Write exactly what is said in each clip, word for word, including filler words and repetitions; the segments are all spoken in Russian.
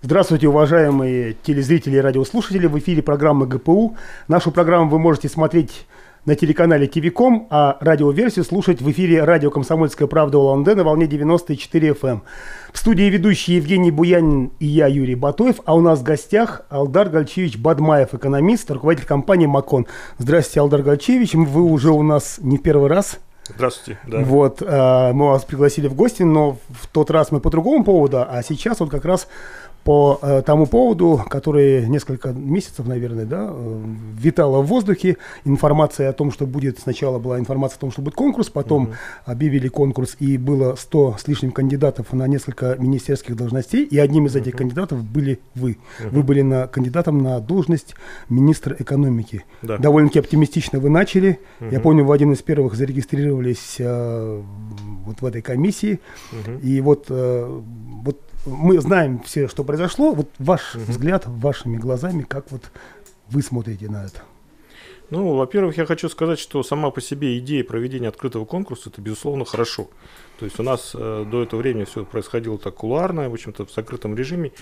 Здравствуйте, уважаемые телезрители и радиослушатели. В эфире программа ГПУ. Нашу программу вы можете смотреть на телеканале ТВ точка ком, а радиоверсию слушать в эфире радио «Комсомольская правда» Улан-Удэ на волне девяносто четыре эф эм. В студии ведущие Евгений Буянин и я, Юрий Батоев. А у нас в гостях Алдар Гальчевич Бадмаев, экономист, руководитель компании «Макон». Здравствуйте, Алдар Гальчевич. Вы уже у нас не в первый раз. Здравствуйте. Да. Вот, э, мы вас пригласили в гости, но в тот раз мы по другому поводу, а сейчас вот как раз по э, тому поводу, который несколько месяцев, наверное, да, э, витала в воздухе. Информация о том, что будет, сначала была информация о том, что будет конкурс, потом uh-huh. объявили конкурс, и было сто с лишним кандидатов на несколько министерских должностей, и одним из uh-huh. этих кандидатов были вы. Uh-huh. Вы были на, кандидатом на должность министра экономики. Да. Довольно-таки оптимистично вы начали. Uh-huh. Я помню, вы один из первых зарегистрировались э, вот в этой комиссии, uh-huh. и вот, э, вот мы знаем все, что произошло. Вот ваш угу. взгляд, вашими глазами, как вот вы смотрите на это? Ну, во-первых, я хочу сказать, что сама по себе идея проведения открытого конкурса – это, безусловно, хорошо. То есть у нас э, до этого времени все происходило так кулуарно, в общем-то, в закрытом режиме.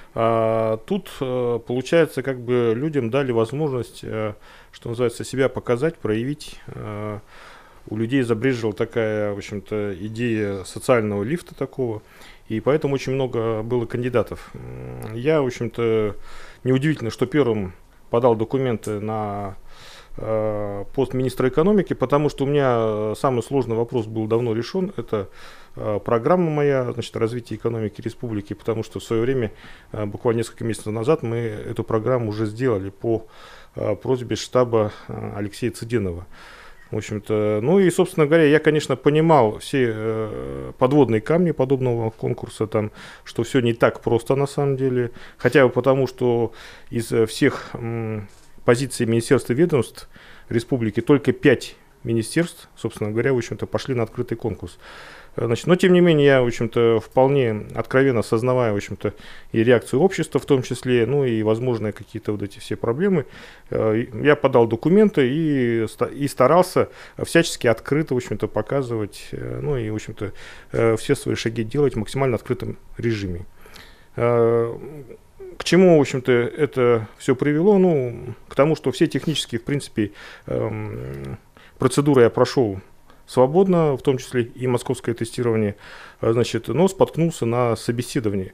А тут, э, получается, как бы людям дали возможность, э, что называется, себя показать, проявить. Э, у людей забрежила такая, в общем-то, идея социального лифта такого. И поэтому очень много было кандидатов. Я, в общем-то, неудивительно, что первым подал документы на э, пост министра экономики, потому что у меня самый сложный вопрос был давно решен. Это э, программа моя, значит, развития экономики республики, потому что в свое время, э, буквально несколько месяцев назад, мы эту программу уже сделали по э, просьбе штаба э, Алексея Цыденова. В общем-то, ну и, собственно говоря, я, конечно, понимал все э, подводные камни подобного конкурса, там, что все не так просто на самом деле, хотя бы потому, что из всех м, позиций министерств и ведомств республики только пять министерств, собственно говоря, в общем-то, пошли на открытый конкурс. Значит, но, тем не менее, я, в общем-то, вполне откровенно осознавая, в общем-то, и реакцию общества в том числе, ну и возможные какие-то вот эти все проблемы, я подал документы и, и старался всячески открыто, в общем-то, показывать, ну и, в общем-то, все свои шаги делать в максимально открытом режиме. К чему, в общем-то, это все привело? Ну, к тому, что все технические, в принципе, процедуры я прошел свободно, в том числе и московское тестирование, значит, но споткнулся на собеседовании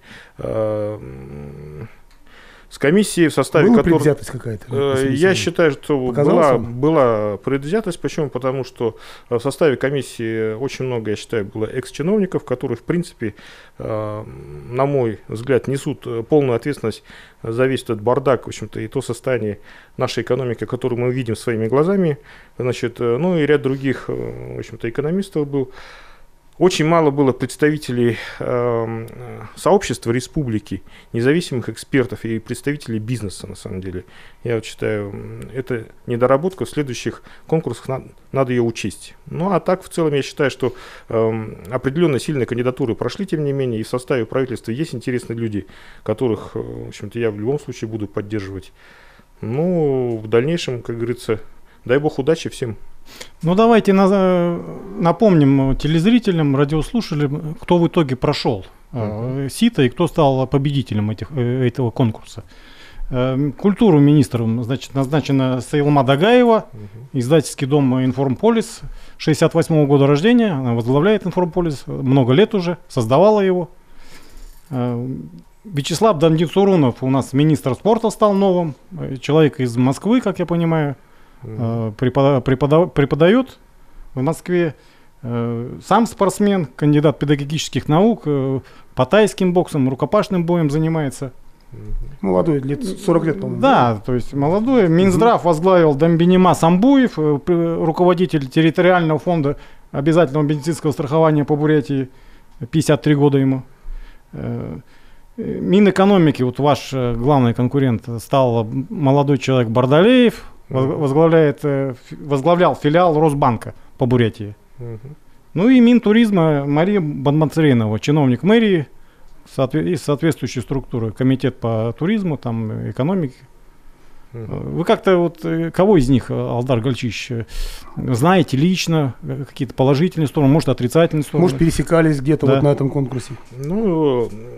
с комиссией, в составе была которой... предвзятость какая-то? Я считаю, что была, была предвзятость. Почему? Потому что в составе комиссии очень много, я считаю, было экс-чиновников, которые, в принципе, на мой взгляд, несут полную ответственность за весь этот бардак, в общем-то, и то состояние нашей экономики, которое мы видим своими глазами. Значит, ну и ряд других, в общем-то, экономистов был. Очень мало было представителей э, сообщества республики, независимых экспертов и представителей бизнеса, на самом деле. Я вот считаю, это недоработка, в следующих конкурсах надо, надо ее учесть. Ну а так, в целом, я считаю, что э, определенно сильные кандидатуры прошли, тем не менее, и в составе правительства есть интересные люди, которых, в общем-то, я в любом случае буду поддерживать. Ну, в дальнейшем, как говорится, дай бог удачи всем. Ну, давайте на, напомним телезрителям, радиослушателям, кто в итоге прошел uh-huh. сито и кто стал победителем этих, этого конкурса. Культуру министром, значит, назначена Саилма Дагаева, uh-huh. издательский дом «Информполис», шестьдесят восьмого года рождения, она возглавляет «Информполис», много лет уже, создавала его. Вячеслав Дандицурунов у нас министр спорта стал новым, человек из Москвы, как я понимаю. Преподав, преподав, преподает в Москве, сам спортсмен, кандидат педагогических наук, по тайским боксам, рукопашным боем занимается. Молодой, лет сорок лет, по-моему. Да, то есть молодой. Минздрав возглавил Дамбинима Самбуев, руководитель территориального фонда обязательного медицинского страхования по Бурятии, пятьдесят три года ему. Минэкономики, вот ваш главный конкурент, стал молодой человек Бардалеев, возглавляет, возглавлял филиал Росбанка по Бурятии. Uh-huh. Ну и Минтуризма Мария Бадмацаренова, чиновник мэрии, из соответствующей структуры, комитет по туризму, там, экономике. Uh-huh. Вы как-то вот, кого из них, Алдар Гальчевич, знаете лично, какие-то положительные стороны, может, отрицательные стороны? Может, пересекались где-то да. вот на этом конкурсе? Ну,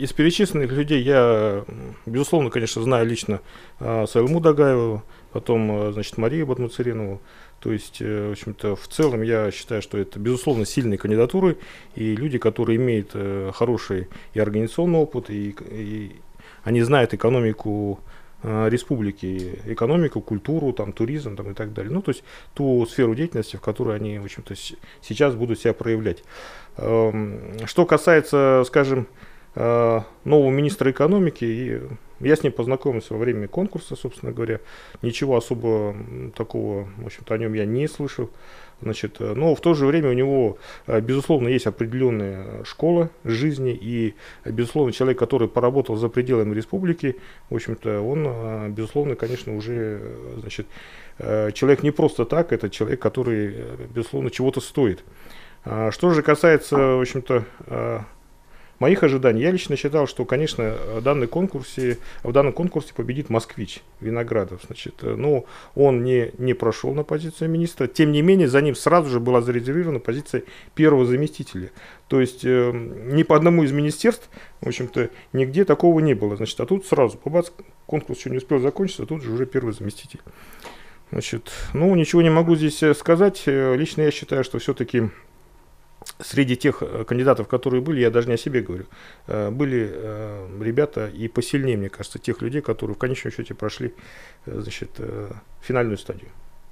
из перечисленных людей я, безусловно, конечно, знаю лично э, Сайлыму Дагаеву, потом, э, значит, Марию Батмуцаринову. То есть, э, в общем-то, в целом я считаю, что это, безусловно, сильные кандидатуры, и люди, которые имеют э, хороший и организационный опыт, и, и они знают экономику э, республики, экономику, культуру, там, туризм там, и так далее. Ну, то есть, ту сферу деятельности, в которой они, в общем-то, с- сейчас будут себя проявлять. Эм, Что касается, скажем, э, нового министра экономики, и я с ним познакомился во время конкурса, собственно говоря. Ничего особо м, такого, в общем-то, о нем я не слышал. Значит, э, но в то же время у него, э, безусловно, есть определенная школа жизни, и, э, безусловно, человек, который поработал за пределами республики, в общем-то, он, э, безусловно, конечно, уже, э, значит, э, человек не просто так, это человек, который, э, безусловно, чего-то стоит. А Что же касается, в общем-то, э, моих ожиданий, я лично считал, что, конечно, в данном конкурсе, в данном конкурсе победит москвич Виноградов. Значит, э, но он не, не прошел на позицию министра. Тем не менее, за ним сразу же была зарезервирована позиция первого заместителя. То есть э, ни по одному из министерств, в общем-то, нигде такого не было. Значит, а тут сразу, побац, конкурс еще не успел закончиться, а тут же уже первый заместитель. Значит, ну, ничего не могу здесь э, сказать. Э, Лично я считаю, что все-таки среди тех э, кандидатов, которые были, я даже не о себе говорю, э, были э, ребята и посильнее, мне кажется, тех людей, которые в конечном счете прошли, э, значит, э, финальную стадию.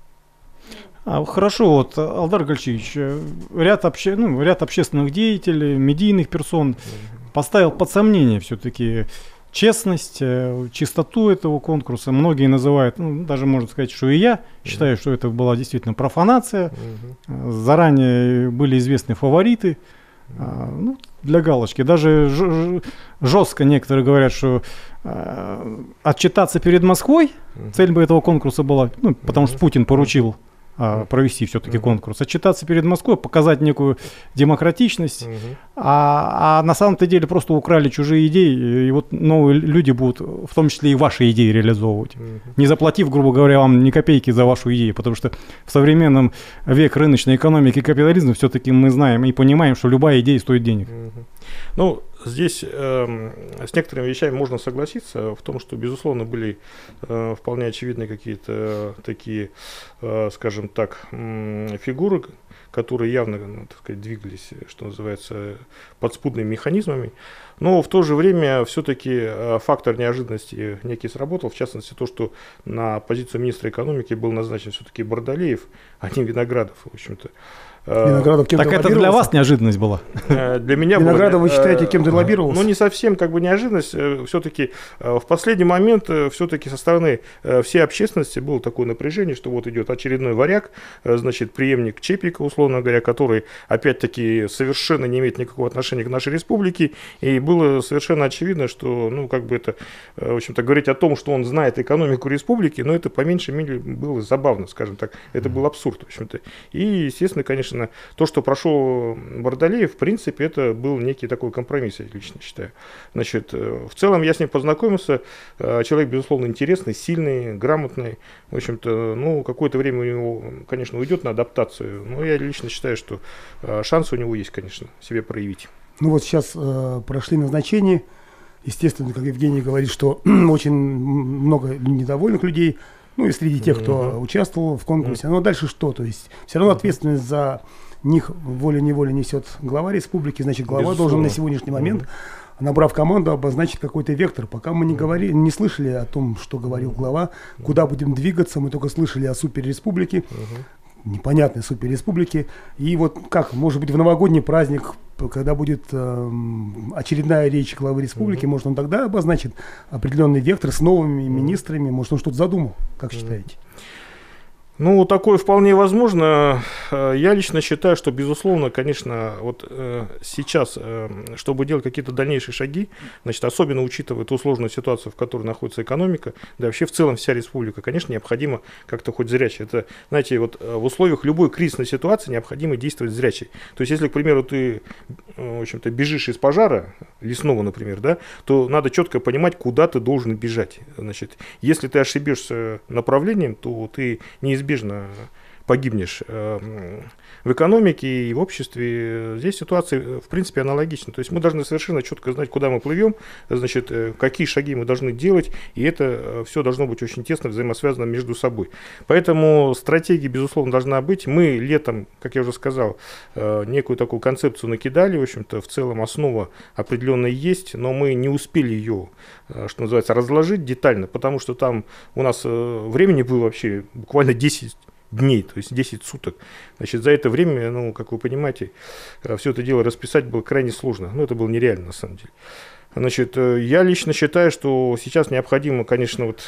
А, хорошо, вот, Алдар Гальчевич, э, ряд, обще... ну, ряд общественных деятелей, медийных персон поставил под сомнение все-таки честность, э, чистоту этого конкурса. Многие называют, ну, даже можно сказать, что и я считаю, что это была действительно профанация. Э, Заранее были известны фавориты. А, ну, для галочки. Даже ж- ж- жестко некоторые говорят, что э, отчитаться перед Москвой, цель бы этого конкурса была, ну, потому что Путин поручил а, провести все-таки Мгм. конкурс, отчитаться перед Москвой, показать некую демократичность, Мгм. а, а на самом-то деле просто украли чужие идеи, и вот новые люди будут, в том числе и ваши идеи, реализовывать, Мгм. не заплатив, грубо говоря, вам ни копейки за вашу идею, потому что в современном век рыночной экономики и капитализма все-таки мы знаем и понимаем, что любая идея стоит денег. Мгм. Ну, здесь эм, с некоторыми вещами можно согласиться в том, что, безусловно, были э, вполне очевидны какие-то э, такие, э, скажем так, м, фигуры, которые явно, ну, так сказать, двигались, что называется, подспудными механизмами. Но в то же время все-таки фактор неожиданности некий сработал, в частности, то, что на позицию министра экономики был назначен все-таки Бардалеев, а не Виноградов, в общем-то. Виноградов кем-то Так это для лоббировался? вас неожиданность была? Э, Для меня было, Виноградов, вы э, считаете, кем-то лоббировался? Ну, не совсем как бы неожиданность. Все-таки в последний момент все-таки со стороны э, всей общественности было такое напряжение, что вот идет очередной варяг, э, значит, преемник Чепика, условно говоря, который, опять-таки, совершенно не имеет никакого отношения к нашей республике. И было совершенно очевидно, что, ну, как бы это, э, в общем-то, говорить о том, что он знает экономику республики, но это, по меньшей мере, было забавно, скажем так. Это был абсурд, в общем-то. И, естественно, конечно, то, что прошел Бардалеев, в принципе, это был некий такой компромисс, я лично считаю. Значит, э, в целом я с ним познакомился. Э, Человек, безусловно, интересный, сильный, грамотный. В общем-то, ну, какое-то время у него, конечно, уйдет на адаптацию. Но я лично считаю, что э, шансы у него есть, конечно, себе проявить. Ну вот сейчас э, прошли назначения. Естественно, как Евгений говорит, что очень много недовольных людей. Ну и среди тех, кто Мгм. участвовал в конкурсе. Но дальше что? То есть все равно ответственность за них волей-неволей несет глава республики. Значит, глава должен Безусловно. на сегодняшний момент, набрав команду, обозначить какой-то вектор. Пока мы не говорили, не слышали о том, что говорил глава, куда будем двигаться, мы только слышали о суперреспублике, непонятной суперреспублике. И вот как, может быть, в новогодний праздник, когда будет эм, очередная речь главы республики, может, он тогда обозначит определенный вектор с новыми министрами, может, он что-то задумал, как считаете? Ну, такое вполне возможно. Э, Я лично считаю, что, безусловно, конечно, вот э, сейчас, э, чтобы делать какие-то дальнейшие шаги, значит, особенно учитывая ту сложную ситуацию, в которой находится экономика, да вообще в целом вся республика, конечно, необходимо как-то хоть зряче. Это, знаете, вот э, в условиях любой кризисной ситуации необходимо действовать зряче. То есть, если, к примеру, ты, э, в общем-то, бежишь из пожара, лесного, например, да, то надо четко понимать, куда ты должен бежать. Значит, если ты ошибешься направлением, то ты неизбежно погибнешь в экономике и в обществе. Здесь ситуация, в принципе, аналогична. То есть мы должны совершенно четко знать, куда мы плывем, значит, какие шаги мы должны делать, и это все должно быть очень тесно взаимосвязано между собой. Поэтому стратегия, безусловно, должна быть. Мы летом, как я уже сказал, некую такую концепцию накидали, в общем-то, в целом основа определенная есть, но мы не успели ее, что называется, разложить детально, потому что там у нас времени было вообще буквально десять дней, то есть десять суток. Значит, за это время, ну, как вы понимаете, все это дело расписать было крайне сложно. Ну, это было нереально, на самом деле. Значит, я лично считаю, что сейчас необходимо, конечно, вот,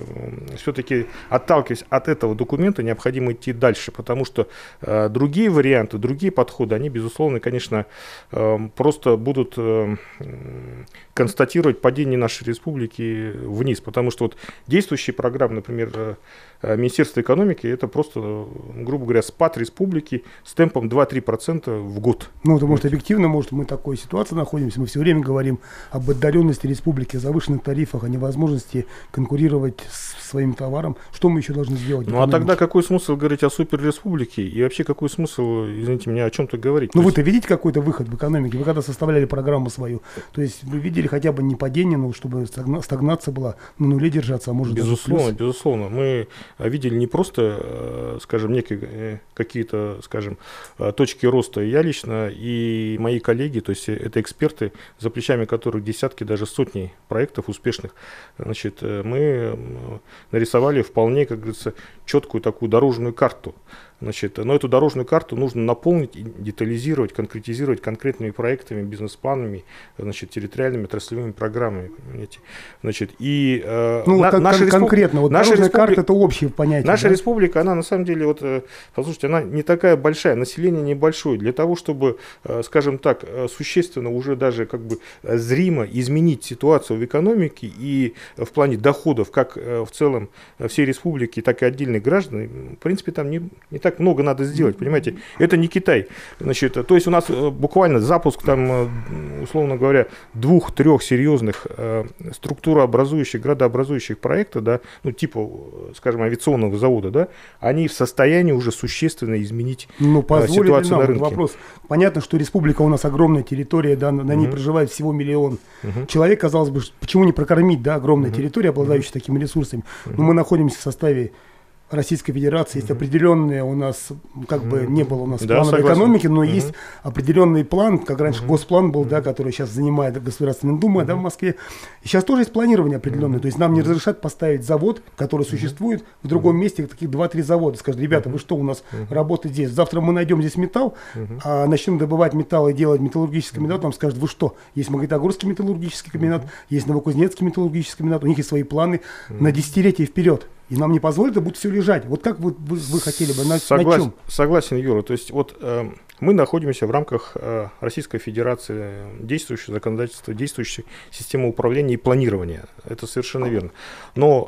все-таки отталкиваясь от этого документа, необходимо идти дальше, потому что э, другие варианты, другие подходы, они, безусловно, конечно, э, просто будут э, констатировать падение нашей республики вниз, потому что вот действующие программы, например, э, Министерства экономики, это просто, грубо говоря, спад республики с темпом два-три процента в год. Ну, это может объективно, может, мы в такой ситуации находимся, мы все время говорим об отдаленности республики, о завышенных тарифах, о невозможности конкурировать с своим товаром. Что мы еще должны сделать? Ну, а тогда какой смысл говорить о суперреспублике? И вообще какой смысл, извините меня, о чем-то говорить? Ну, вы-то есть... видите какой-то выход в экономике? Вы когда составляли программу свою, то есть вы видели хотя бы не падение, но чтобы стагнация была, на нуле держаться, а может безусловно, даже плюс? Безусловно. Мы видели не просто, скажем, некие какие-то, скажем, точки роста. Я лично и мои коллеги, то есть это эксперты, за плечами которых десятки, даже сотни проектов успешных, значит, мы нарисовали вполне, как говорится, четкую такую дорожную карту. Значит, но эту дорожную карту нужно наполнить, детализировать, конкретизировать конкретными проектами, бизнес-планами, значит, территориальными отраслевыми программами. Понимаете? Значит, и, э, ну, на, вот наша респуб... конкретно, вот наша дорожная республика... карта – это общее понятие. Наша да? республика, она на самом деле, вот, послушайте, она не такая большая, население небольшое. Для того, чтобы, скажем так, существенно уже даже как бы зримо изменить ситуацию в экономике и в плане доходов, как в целом всей республики, так и отдельных граждан, в принципе, там не, не так много надо сделать, понимаете? Это не Китай. Значит, то есть у нас буквально запуск, там, условно говоря, двух-трех серьезных э, структурообразующих, градообразующих проектов, да, ну, типа, скажем, авиационного завода, да, они в состоянии уже существенно изменить ну, э, ситуацию нам на рынке. Вопрос. Понятно, что республика у нас огромная территория, да, на, на ней mm-hmm. проживает всего миллион mm-hmm. человек, казалось бы, почему не прокормить, да, огромная mm-hmm. территория, обладающая mm-hmm. такими ресурсами. Mm-hmm. Но мы находимся в составе Российской Федерации, есть mm-hmm. определенные у нас, как бы mm-hmm. не было у нас да, плана экономики, но mm-hmm. есть определенный план, как раньше mm-hmm. госплан был, mm-hmm. да, который сейчас занимает Государственная Дума, mm-hmm. да, в Москве. И сейчас тоже есть планирование определенное, mm-hmm. то есть нам не разрешат поставить завод, который mm-hmm. существует в другом mm-hmm. месте, таких два-три завода. Скажут, ребята, вы что, у нас mm-hmm. работает здесь, завтра мы найдем здесь металл, mm-hmm. а начнем добывать металл и делать металлургический комбинат, mm-hmm. нам скажут, вы что, есть Магнитогорский металлургический комбинат, mm-hmm. есть Новокузнецкий металлургический комбинат, у них есть свои планы mm-hmm. на десятилетия вперед. И нам не позволят, это будет все лежать. Вот как вы, вы, вы хотели бы, на, Соглас, на чем? Согласен, Юра. То есть вот э, мы находимся в рамках э, Российской Федерации, действующего законодательства, действующей системы управления и планирования. Это совершенно верно. Но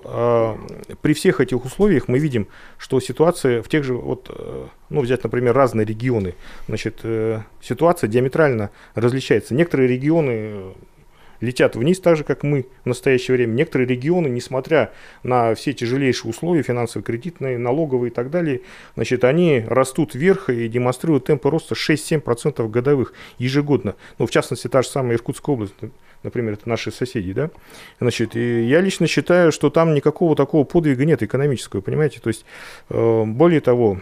э, при всех этих условиях мы видим, что ситуация в тех же, вот, э, ну взять, например, разные регионы, значит, э, ситуация диаметрально различается. Некоторые регионы летят вниз, так же, как мы в настоящее время. Некоторые регионы, несмотря на все тяжелейшие условия, финансово-кредитные, налоговые и так далее, значит, они растут вверх и демонстрируют темпы роста шесть-семь процентов годовых ежегодно. Ну, в частности, та же самая Иркутская область, например, это наши соседи, да, значит, и я лично считаю, что там никакого такого подвига нет экономического, понимаете, то есть, э, более того,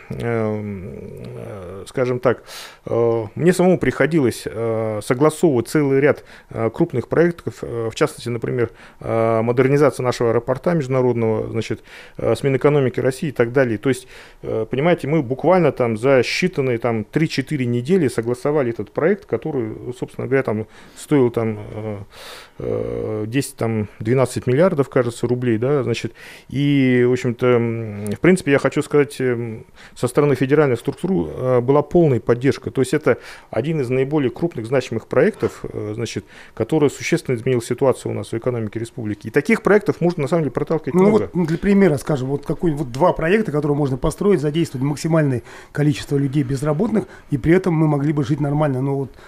э, скажем так, э, мне самому приходилось э, согласовывать целый ряд э, крупных проектов, э, в частности, например, э, модернизация нашего аэропорта международного, значит, э, с Минэкономики России и так далее, то есть, э, понимаете, мы буквально там за считанные там три-четыре недели согласовали этот проект, который, собственно говоря, там стоил там э, десять-двенадцать миллиардов, кажется, рублей, да, значит, и, в общем-то, в принципе, я хочу сказать, со стороны федеральных структур была полная поддержка, то есть это один из наиболее крупных, значимых проектов, значит, который существенно изменил ситуацию у нас в экономике республики, и таких проектов можно, на самом деле, проталкивать ну, много. Вот для примера, скажем, вот какой-нибудь два проекта, которые можно построить, задействовать максимальное количество людей безработных, и при этом мы могли бы жить нормально, но вот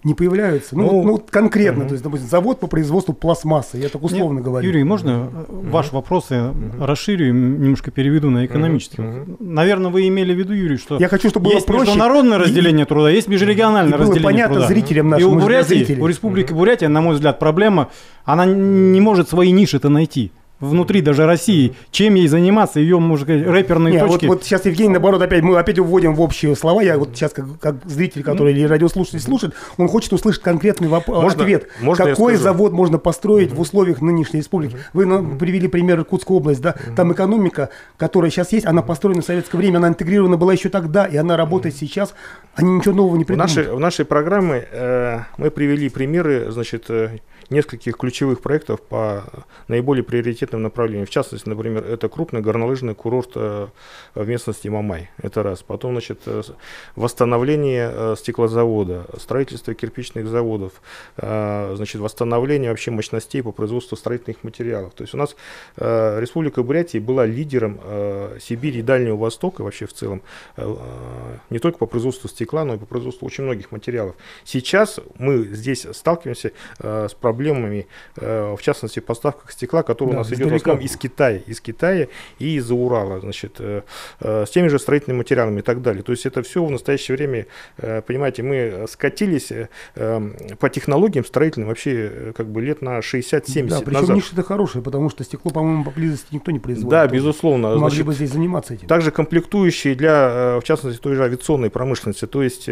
не появляются. Ну, ну, ну конкретно, uh-huh. то есть, допустим, завод по производству пластмассы, я так условно Нет, говорю. Юрий, можно uh-huh. ваш вопрос я uh-huh. расширю, немножко переведу на экономический? Uh-huh. Наверное, вы имели в виду, Юрий, что я хочу, чтобы есть было проще, международное разделение и, труда, есть межрегиональное и разделение понятно труда. Зрителям нашим, и у Бурятии, у Республики uh-huh. Бурятия, на мой взгляд, проблема, она не может свои ниши-то найти. Внутри даже России, чем ей заниматься, ее, можно сказать, рэперные Не, точки. Вот, вот сейчас Евгений, наоборот, опять мы опять уводим в общие слова. Я вот сейчас, как, как зритель, который или радиослушатель слушает, он хочет услышать конкретный воп- можно, ответ. Можно Какой завод можно построить uh-huh. в условиях нынешней республики? Uh-huh. Вы ну, uh-huh. привели пример Иркутской области, да? Uh-huh. Там экономика, которая сейчас есть, она построена в советское время, она интегрирована была еще тогда, и она работает uh-huh. сейчас. Они ничего нового не придумали. В нашей, в нашей программе э, мы привели примеры, значит, э, нескольких ключевых проектов по наиболее приоритетным направлениям. В частности, например, это крупный горнолыжный курорт э, в местности Мамай. Это раз. Потом, значит, э, восстановление э, стеклозавода, строительство кирпичных заводов, э, значит, восстановление вообще мощностей по производству строительных материалов. То есть у нас э, Республика Бурятия была лидером э, Сибири и Дальнего Востока вообще в целом, э, не только по производству стекла, но и по производству очень многих материалов. Сейчас мы здесь сталкиваемся э, с проблемами, э, в частности, в поставках стекла, которые да, у нас идет в основном из Китая, из Китая и из-за Урала, значит, э, э, с теми же строительными материалами и так далее. То есть это все в настоящее время, э, понимаете, мы скатились э, по технологиям строительным вообще э, как бы лет на шестьдесят-семьдесят да, причем назад. ниша-то хорошая, потому что стекло, по-моему, поблизости никто не производит. Да, тоже. Безусловно. Мы могли значит, бы здесь заниматься этим. Также комплектующие для, в частности, той же авиационной промышленности, то есть,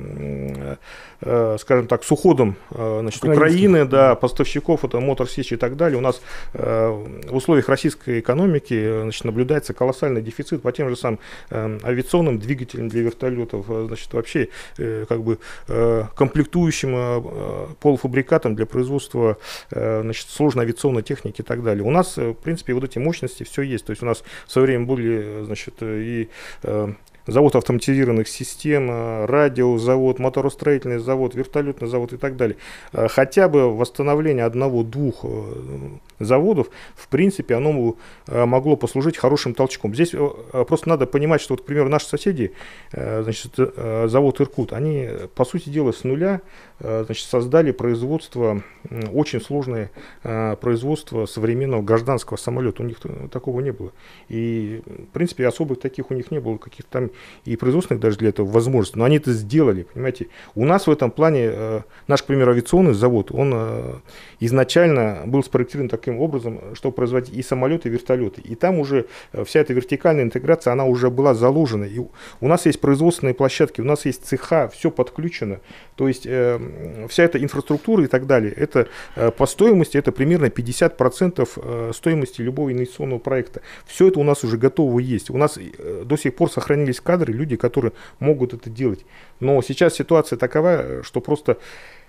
э, э, скажем так, с уходом э, значит, Украины, да, поставщиков, это Мотор Сич и так далее, у нас э, в условиях российской экономики значит, наблюдается колоссальный дефицит по тем же самым э, авиационным двигателям для вертолетов, значит, вообще э, как бы э, комплектующим э, полуфабрикатом для производства э, значит, сложной авиационной техники и так далее. У нас, в принципе, вот эти мощности все есть. То есть у нас в свое время были, значит, и э, завод автоматизированных систем, радиозавод, моторостроительный завод, вертолетный завод и так далее. Хотя бы восстановление одного-двух заводов, в принципе, оно могло послужить хорошим толчком. Здесь просто надо понимать, что, вот, к примеру, наши соседи, значит, завод «Иркут», они, по сути дела, с нуля значит, создали производство, очень сложное производство современного гражданского самолета. У них такого не было. И, в принципе, особых таких у них не было, каких-то там и производственных даже для этого возможностей. Но они это сделали, понимаете. У нас в этом плане, наш, к примеру, авиационный завод, он изначально был спроектирован таким образом, чтобы производить и самолеты, и вертолеты. И там уже вся эта вертикальная интеграция, она уже была заложена. И у нас есть производственные площадки, у нас есть цеха, все подключено. То есть э, вся эта инфраструктура и так далее, это э, по стоимости, это примерно пятьдесят процентов э, стоимости любого инвестиционного проекта. Все это у нас уже готово есть. У нас э, до сих пор сохранились кадры, люди, которые могут это делать. Но сейчас ситуация такова, что просто,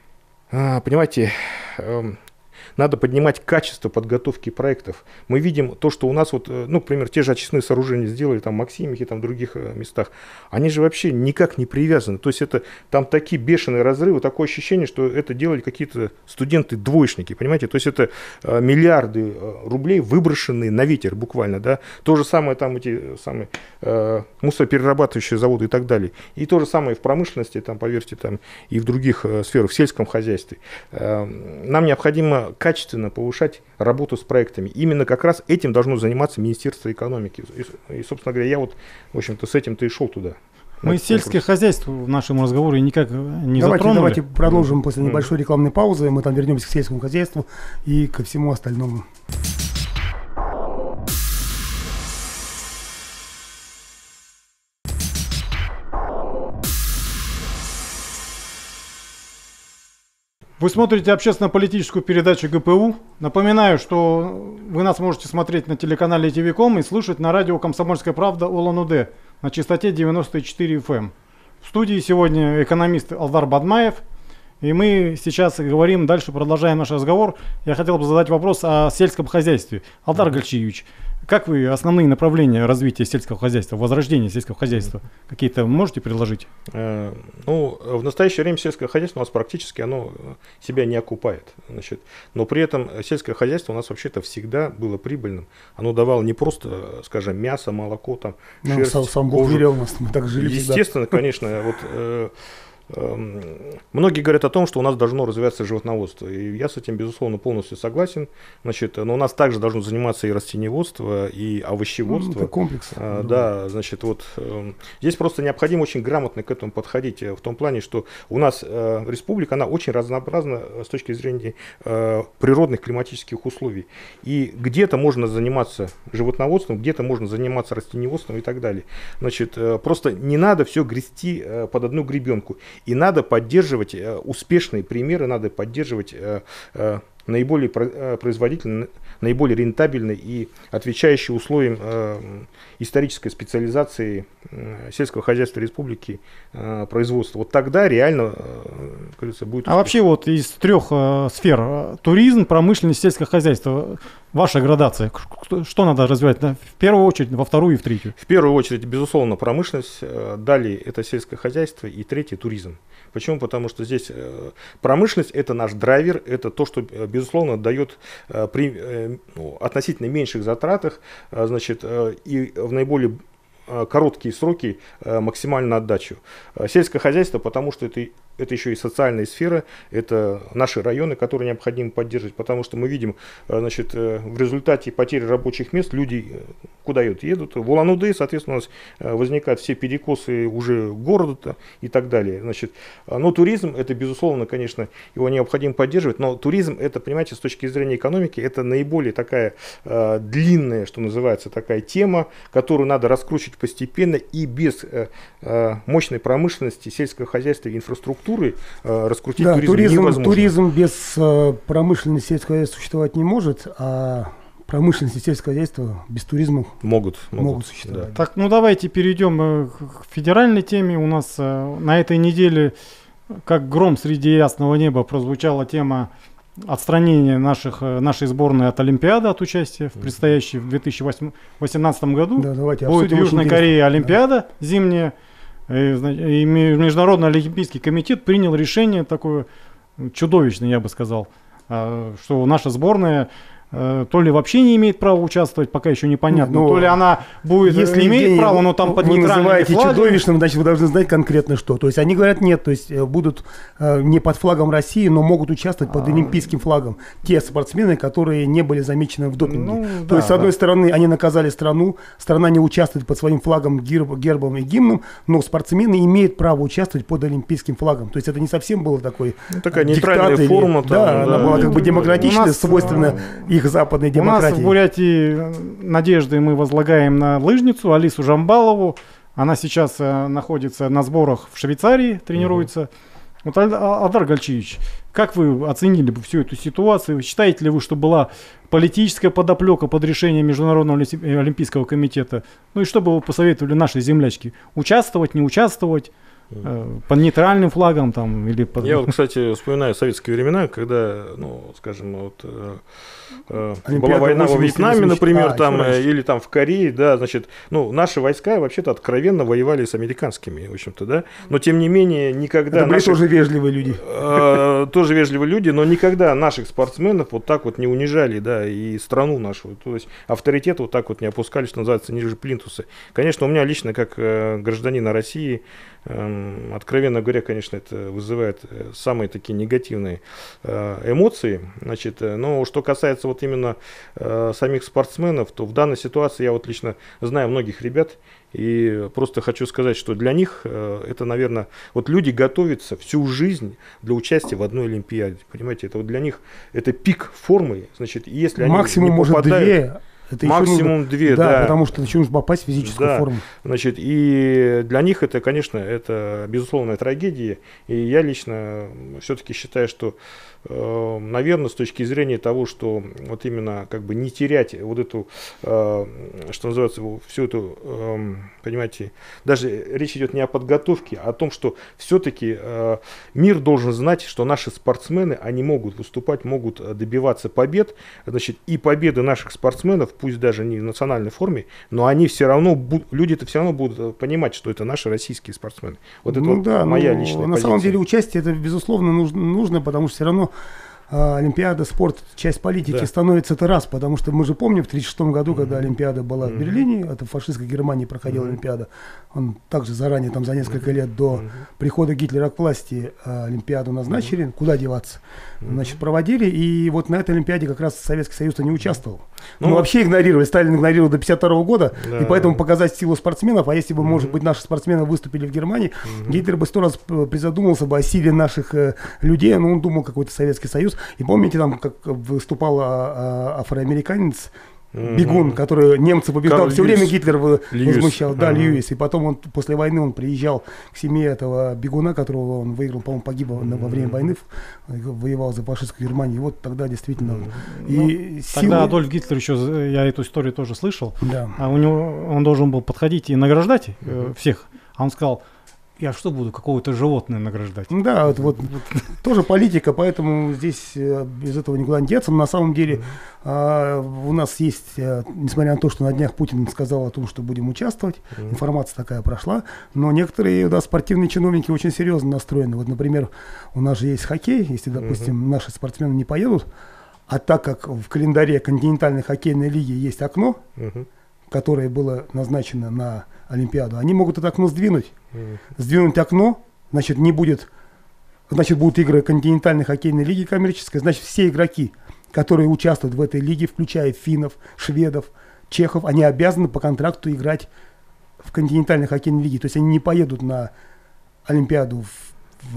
э, понимаете, э, надо поднимать качество подготовки проектов. Мы видим то, что у нас, вот, ну, например, те же очистные сооружения сделали там в Максимихе, там в других местах, они же вообще никак не привязаны. То есть это там такие бешеные разрывы, такое ощущение, что это делали какие-то студенты-двоечники, понимаете? То есть это э, миллиарды рублей, выброшенные на ветер буквально, да. То же самое там эти самые э, мусороперерабатывающие заводы и так далее. И то же самое в промышленности, там, поверьте, там и в других э, сферах, в сельском хозяйстве. Э, нам необходимо качественно повышать работу с проектами. Именно как раз этим должно заниматься Министерство экономики. И, и собственно говоря, я вот, в общем-то, с этим-то и шел туда. Мы сельское хозяйство в нашем разговоре никак не давайте, затронули. Давайте продолжим mm-hmm. после небольшой рекламной паузы. Мы там вернемся к сельскому хозяйству и ко всему остальному. Вы смотрите общественно-политическую передачу ГПУ. Напоминаю, что вы нас можете смотреть на телеканале ТВ точка ком и слушать на радио «Комсомольская правда» Улан-Удэ на частоте девяносто четыре эф эм. В студии сегодня экономист Алдар Бадмаев. И мы сейчас говорим, дальше продолжаем наш разговор. Я хотел бы задать вопрос о сельском хозяйстве. Алдар Гальчиевич, как вы основные направления развития сельского хозяйства, возрождения сельского хозяйства, какие-то можете предложить? Э, ну, в настоящее время сельское хозяйство у нас практически оно себя не окупает. Значит, но при этом сельское хозяйство у нас вообще-то всегда было прибыльным. Оно давало не просто, скажем, мясо, молоко, там, ну, шерсть, сам, сам Бог велел нас, мы так жили. Естественно, всегда. Конечно, вот... Э, многие говорят о том, что у нас должно развиваться животноводство, и я с этим, безусловно, полностью согласен. Значит, но у нас также должно заниматься и растениеводство, и овощеводство. Ну, это комплекс. А, да, значит, вот здесь просто необходимо очень грамотно к этому подходить, в том плане, что у нас республика, она очень разнообразна с точки зрения природных климатических условий. И где-то можно заниматься животноводством, где-то можно заниматься растениеводством и так далее. Значит, просто не надо все грести под одну гребенку. И надо поддерживать э, успешные примеры, надо поддерживать э, э, наиболее производительные, наиболее рентабельные и отвечающие условиям э, исторической специализации э, сельского хозяйства республики э, производства. Вот тогда реально э, кажется, будет успех. А вообще вот из трех э, сфер э, туризм, промышленность, сельское хозяйство, ваша градация, что надо развивать в первую очередь, во вторую и в третью? В первую очередь, безусловно, промышленность, далее это сельское хозяйство и третье туризм. Почему? Потому что здесь промышленность это наш драйвер, это то, что, безусловно, дает при ну, относительно меньших затратах, значит, и в наиболее короткие сроки максимальную отдачу. Сельское хозяйство, потому что это это еще и социальная сфера, это наши районы, которые необходимо поддерживать, потому что мы видим, значит, в результате потери рабочих мест люди куда едут? Едут в Улан-Удэ, соответственно, у нас возникают все перекосы уже города и так далее. Значит, но туризм, это, безусловно, конечно, его необходимо поддерживать, но туризм, это, понимаете, с точки зрения экономики, это наиболее такая э, длинная, что называется, такая тема, которую надо раскручивать постепенно, и без э, э, мощной промышленности, сельского хозяйства и инфраструктуры раскрутить да, туризм, туризм невозможно. Туризм без э, промышленности сельского хозяйства существовать не может, а промышленность и сельское хозяйство без туризма могут, могут, могут существовать. Да. Так, ну давайте перейдем э, к федеральной теме. У нас э, на этой неделе, как гром среди ясного неба, прозвучала тема отстранения наших, нашей сборной от Олимпиады, от участия в предстоящей в две тысячи восемнадцатом году. Да, давайте будет в Южной Корее Олимпиада, да, зимняя. И Международный олимпийский комитет принял решение такое чудовищное, я бы сказал, что наша сборная то ли вообще не имеет права участвовать, пока еще непонятно, но то ли она будет, если имеет Евгений, право, но там под вы нейтральными называете флагами. Чудовищным, значит, вы должны знать конкретно что. То есть они говорят нет, то есть будут э, не под флагом России, но могут участвовать под олимпийским флагом те спортсмены, которые не были замечены в допинге. Ну, то да, есть, с одной да. стороны, они наказали страну, страна не участвует под своим флагом, герб, гербом и гимном, но спортсмены имеют право участвовать под олимпийским флагом. То есть это не совсем было такой ну, такая нейтральная форма. Там, да, да, она была как бы демократичная, нас, свойственно а, их западной демократии. У нас в Бурятии надежды мы возлагаем на лыжницу Алису Жамбалову. Она сейчас э, находится на сборах в Швейцарии, тренируется. Угу. Вот, Алдар Гальчевич, как вы оценили бы всю эту ситуацию? Считаете ли вы, что была политическая подоплека под решением Международного олимпийского комитета? Ну и что бы вы посоветовали нашей землячке? Участвовать, не участвовать? Под нейтральным флагом там или под... Я вот, кстати, вспоминаю советские времена, когда, ну, скажем, вот э, была война во Вьетнаме, например, а, там, или там в Корее, да, значит, ну, наши войска вообще-то откровенно воевали с американскими, в общем-то, да, но тем не менее никогда... Это наших, тоже вежливые люди. Э, тоже вежливые люди, но никогда наших спортсменов вот так вот не унижали, да, и страну нашу, то есть авторитет вот так вот не опускали, что называется, ниже плинтуса. Конечно, у меня лично, как э, гражданина России, откровенно говоря, конечно, это вызывает самые такие негативные эмоции. Значит, но что касается вот именно самих спортсменов, то в данной ситуации я вот лично знаю многих ребят, и просто хочу сказать, что для них это, наверное, вот люди готовятся всю жизнь для участия в одной Олимпиаде. Понимаете, это вот для них это пик формы. Значит, если они максимум не может попадают, две. Это максимум нужно, две, да, да. Потому что еще нужно попасть в физическую да. форму. Значит, и для них это, конечно, это безусловная трагедия. И я лично все-таки считаю, что, э, наверное, с точки зрения того, что вот именно как бы не терять вот эту, э, что называется, всю эту, э, понимаете, даже речь идет не о подготовке, а о том, что все-таки э, мир должен знать, что наши спортсмены, они могут выступать, могут добиваться побед, значит, и победы наших спортсменов, пусть даже не в национальной форме, но они все равно, люди-то все равно будут понимать, что это наши российские спортсмены. Вот это ну, вот да, моя ну, личная на позиция. самом деле участие это безусловно нужно, нужно, потому что все равно а, Олимпиада, спорт, часть политики, да. становится это раз, потому что мы же помним в тысяча девятьсот тридцать шестом году, mm-hmm. когда Олимпиада была mm-hmm. в Берлине, это в фашистской Германии проходила mm-hmm. Олимпиада, он также заранее, там за несколько mm-hmm. лет до mm-hmm. прихода Гитлера к власти а, Олимпиаду назначили, mm-hmm. куда деваться, mm-hmm. значит, проводили, и вот на этой Олимпиаде как раз Советский Союз-то не участвовал. Ну, ну вообще игнорировали, Сталин игнорировал до пятьдесят второго года, да. и поэтому показать силу спортсменов, а если бы, mm-hmm. может быть, наши спортсмены выступили в Германии, mm-hmm. Гитлер бы сто раз призадумался бы о силе наших э, людей, но он думал какой-то Советский Союз. И помните, там, как выступал а, а, афроамериканец, бегун, mm-hmm. который немцы побеждал, Карл все Льюис. Время Гитлер Льюис. возмущал, да, uh-huh. Льюис, и потом он после войны он приезжал к семье этого бегуна, которого он выиграл, по-моему, погиб mm-hmm. во время войны, воевал за фашистскую Германию, и вот тогда действительно... Mm-hmm. И ну, силы... Тогда Адольф Гитлер еще, я эту историю тоже слышал, да. а у него, он должен был подходить и награждать mm-hmm. всех, а он сказал: я что буду, какого-то животное награждать? Да, вот, вот, вот тоже политика, поэтому здесь э, без этого никуда не деться. На самом деле э, у нас есть, э, несмотря на то, что на днях Путин сказал о том, что будем участвовать, mm-hmm. информация такая прошла, но некоторые, да, спортивные чиновники очень серьезно настроены. Вот, например, у нас же есть хоккей, если, допустим, mm-hmm. наши спортсмены не поедут, а так как в календаре континентальной хоккейной лиги есть окно, mm-hmm. которое было назначено на Олимпиаду, они могут это окно сдвинуть. Mm. Сдвинуть окно, значит, не будет, значит, будут игры континентальной хоккейной лиги коммерческой, значит, все игроки, которые участвуют в этой лиге, включая финнов, шведов, чехов, они обязаны по контракту играть в континентальной хоккейной лиге. То есть они не поедут на Олимпиаду в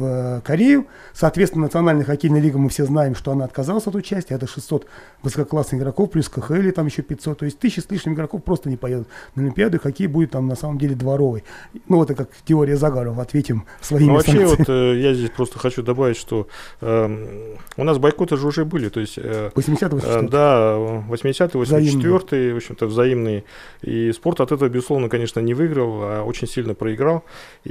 в Корею. Соответственно, Национальная хоккейная лига, мы все знаем, что она отказалась от участия. Это шестьсот высококлассных игроков, плюс ка ха эль там еще пятьсот. То есть тысяча с лишним игроков просто не поедут на Олимпиаду, и хоккей будет там на самом деле дворовый. Ну, это как теория заговоров, ответим своими ну, вообще, вот э, я здесь просто хочу добавить, что э, у нас бойкоты же уже были. То есть, э, восьмидесятые, э, да, восьмидесятые, восемьдесят четвёртые, в общем-то, взаимные. И спорт от этого, безусловно, конечно, не выиграл, а очень сильно проиграл.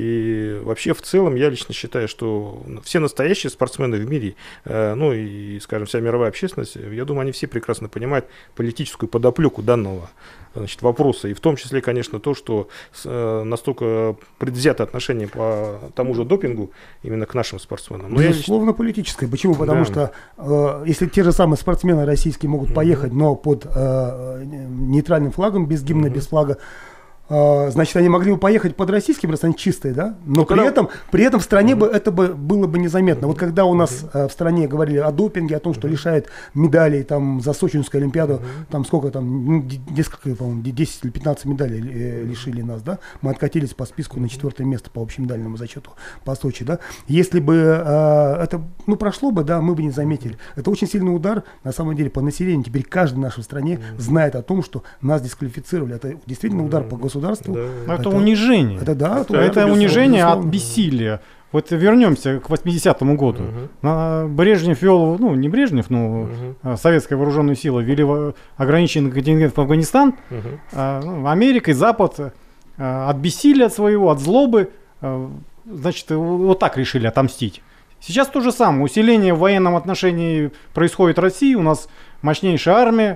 И вообще, в целом, я лично считаю, что все настоящие спортсмены в мире, э, ну и, скажем, вся мировая общественность, я думаю, они все прекрасно понимают политическую подоплеку данного, значит, вопроса. И в том числе, конечно, то, что э, настолько предвзято отношение по тому же допингу именно к нашим спортсменам. Но безусловно, лично... политическое. Почему? Потому да. что э, если те же самые спортсмены российские могут mm-hmm. поехать, но под э, нейтральным флагом, без гимна, mm-hmm. без флага, значит, они могли бы поехать под российским, раз они чистые, да? Но при, когда... этом, при этом в стране mm-hmm. бы это бы, было бы незаметно. Mm-hmm. Вот когда у нас mm-hmm. в стране говорили о допинге, о том, что mm-hmm. лишают медалей там, за Сочинскую Олимпиаду, mm-hmm. там сколько там, ну, несколько, по-моему, десять или пятнадцать медалей э, лишили нас, да? Мы откатились по списку mm-hmm. на четвертое место по общемедальному зачету по Сочи, да? Если бы э, это, ну, прошло бы, да, мы бы не заметили. Это очень сильный удар, на самом деле, по населению. Теперь каждый в нашей стране mm-hmm. знает о том, что нас дисквалифицировали. Это действительно удар mm-hmm. по государству. Да. Это, это унижение. Это, да, это, это унижение от бессилия. Вот вернемся к восьмидесятому году. Uh-huh. Брежнев вел, ну не Брежнев, но uh-huh. советская вооруженная сила ввели ограниченный контингент в Афганистан. Uh-huh. А, Америка и Запад а, от бессилия от своего, от злобы, а, значит, вот так решили отомстить. Сейчас то же самое. Усиление в военном отношении происходит в России. У нас мощнейшая армия.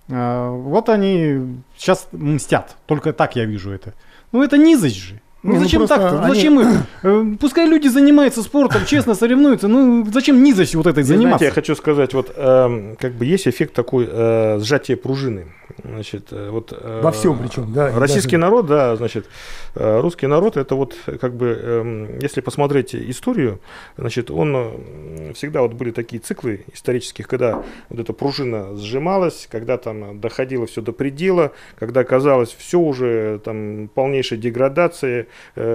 Вот они сейчас мстят. Только так я вижу это. Ну это низость же. Ну, зачем ну, так-то? Они... Зачем их? Пускай люди занимаются спортом, честно соревнуются. Ну зачем низостью вот этой заниматься? Знаете, я хочу сказать, вот э, как бы есть эффект такой э, сжатия пружины. Значит, вот, э, во всем причем, да. Российский даже... народ, да, значит, э, русский народ, это вот как бы, э, если посмотреть историю, значит, он э, всегда вот были такие циклы исторических, когда вот эта пружина сжималась, когда там доходило все до предела, когда казалось все уже там полнейшая деградация,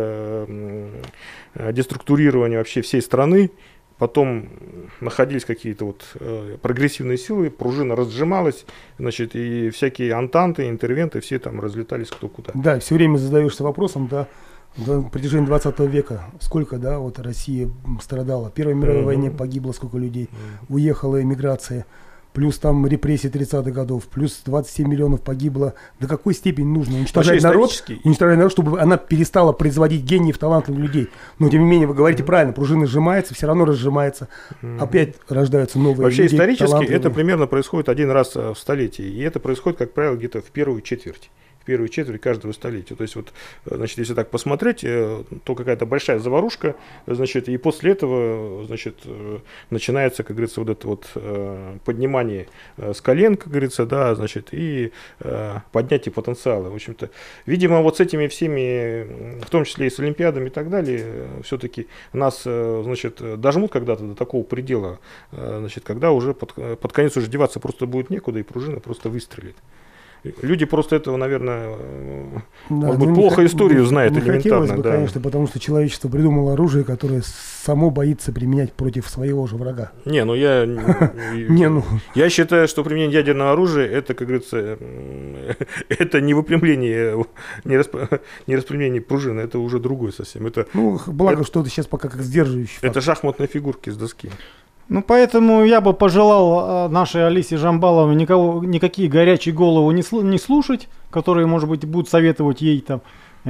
э, э, деструктурирование вообще всей страны. Потом находились какие-то вот э, прогрессивные силы, пружина разжималась, значит, и всякие антанты, интервенты, все там разлетались кто куда. Да, все время задаешься вопросом, да, на протяжении двадцатого века, сколько, да, вот Россия страдала. В Первой мировой mm-hmm. войне погибло сколько людей, mm-hmm. уехала эмиграция. Плюс там репрессии тридцатых годов, плюс двадцать семь миллионов погибло. До какой степени нужно уничтожать народ, уничтожать народ, чтобы она перестала производить гениев, талантливых людей. Но тем не менее, вы говорите mm-hmm. правильно, пружина сжимается, все равно разжимается. Mm-hmm. Опять рождаются новые Вообще люди. Вообще исторически это примерно происходит один раз в столетии. И это происходит, как правило, где-то в первую четверть. В первую четверть каждого столетия. То есть, вот, значит, если так посмотреть, то какая-то большая заварушка, значит, и после этого, значит, начинается, как говорится, вот это вот поднимание с колен, как говорится, да, значит, и поднятие потенциала. В общем-то, видимо, вот с этими всеми, в том числе и с олимпиадами и так далее, все-таки нас, значит, дожмут когда-то до такого предела, значит, когда уже под, под конец уже деваться просто будет некуда, и пружина просто выстрелит. Люди просто этого, наверное, да, может быть, плохо не, историю не, знают не элементарно. Бы, да. Конечно, потому что человечество придумало оружие, которое само боится применять против своего же врага. Не, ну я, не, ну. я считаю, что применение ядерного оружия, это, как говорится, это не выпрямление, не, расп... не распрямление пружины, это уже другое совсем. Это, ну, благо, это, что это сейчас пока как сдерживающий фактор. Это шахматные фигурки с доски. Ну, поэтому я бы пожелал нашей Алисе Жамбаловой никого, никакие горячие головы не, не слушать, которые, может быть, будут советовать ей там,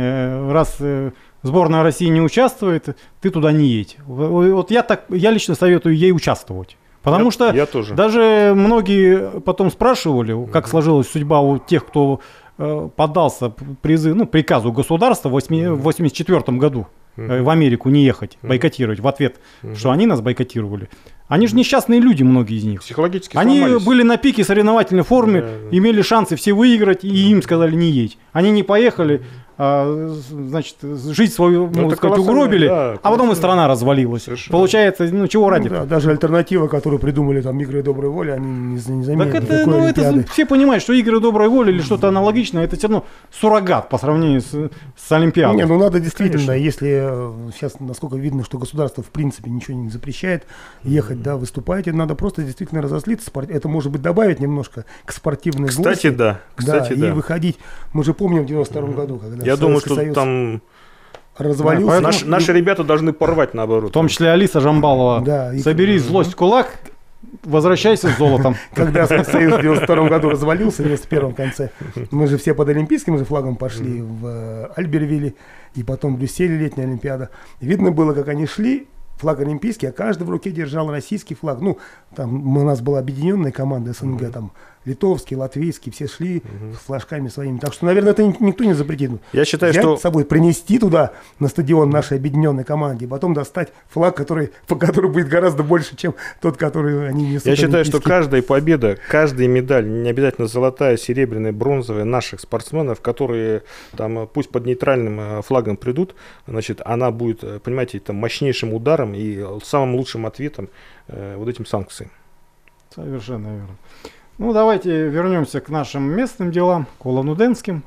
э, раз э, сборная России не участвует, ты туда не едь. Вот я, так, я лично советую ей участвовать. Потому я, что я тоже. Даже многие потом спрашивали, как mm-hmm. сложилась судьба у тех, кто э, поддался призыв, ну, приказу государства в восемьдесят четвёртом году. Uh-huh. В Америку не ехать, uh-huh. бойкотировать, в ответ, uh-huh. что они нас бойкотировали. Они же несчастные люди, многие из них. Психологически Они сломались. Были на пике соревновательной форме, yeah, yeah. имели шансы все выиграть, и uh-huh. им сказали не едь. Они не поехали, а, значит, жизнь свою, можно сказать, угробили, да, а потом и страна развалилась. Совершенно. Получается, ну чего ради? Ну, да, даже альтернатива, которую придумали там игры доброй воли, они не, не заменят. Так это, ну, это все понимают, что игры доброй воли или что-то аналогичное, это все равно суррогат по сравнению с, с Олимпиадой. Не, ну надо действительно, конечно. Если сейчас, насколько видно, что государство в принципе ничего не запрещает, ехать, mm-hmm. да, выступать, надо просто действительно разослиться. Это может быть добавить немножко к спортивной Кстати, злости. да. Кстати, да. да. И выходить. Мы же помним в девяносто втором mm-hmm. году, когда Я думаю, что Союз там развалился. Да, наши, наши ребята должны порвать наоборот. В том числе Алиса Жамбалова. Да, и... Собери злость в кулак, возвращайся с золотом. Когда Советский Союз в девяносто втором году развалился, в девяносто первом конце, мы же все под олимпийским же флагом пошли в Альбервилле, и потом в Брюсселе летняя Олимпиада. Видно было, как они шли, флаг олимпийский, а каждый в руке держал российский флаг. Ну, там у нас была объединенная команда СНГ, mm-hmm. там литовский, латвийский, все шли mm-hmm. с флажками своими. Так что, наверное, это никто не запретит. Я считаю, взять что... с собой, принести туда, на стадион нашей объединенной команде, и потом достать флаг, который, который будет гораздо больше, чем тот, который они несут. Я считаю, что каждая победа, каждая медаль, не обязательно золотая, серебряная, бронзовая, наших спортсменов, которые там, пусть под нейтральным флагом придут, значит, она будет, понимаете, там, мощнейшим ударом и самым лучшим ответом э, вот этим санкциям. Совершенно верно. Ну, давайте вернемся к нашим местным делам, к улан-удэнским.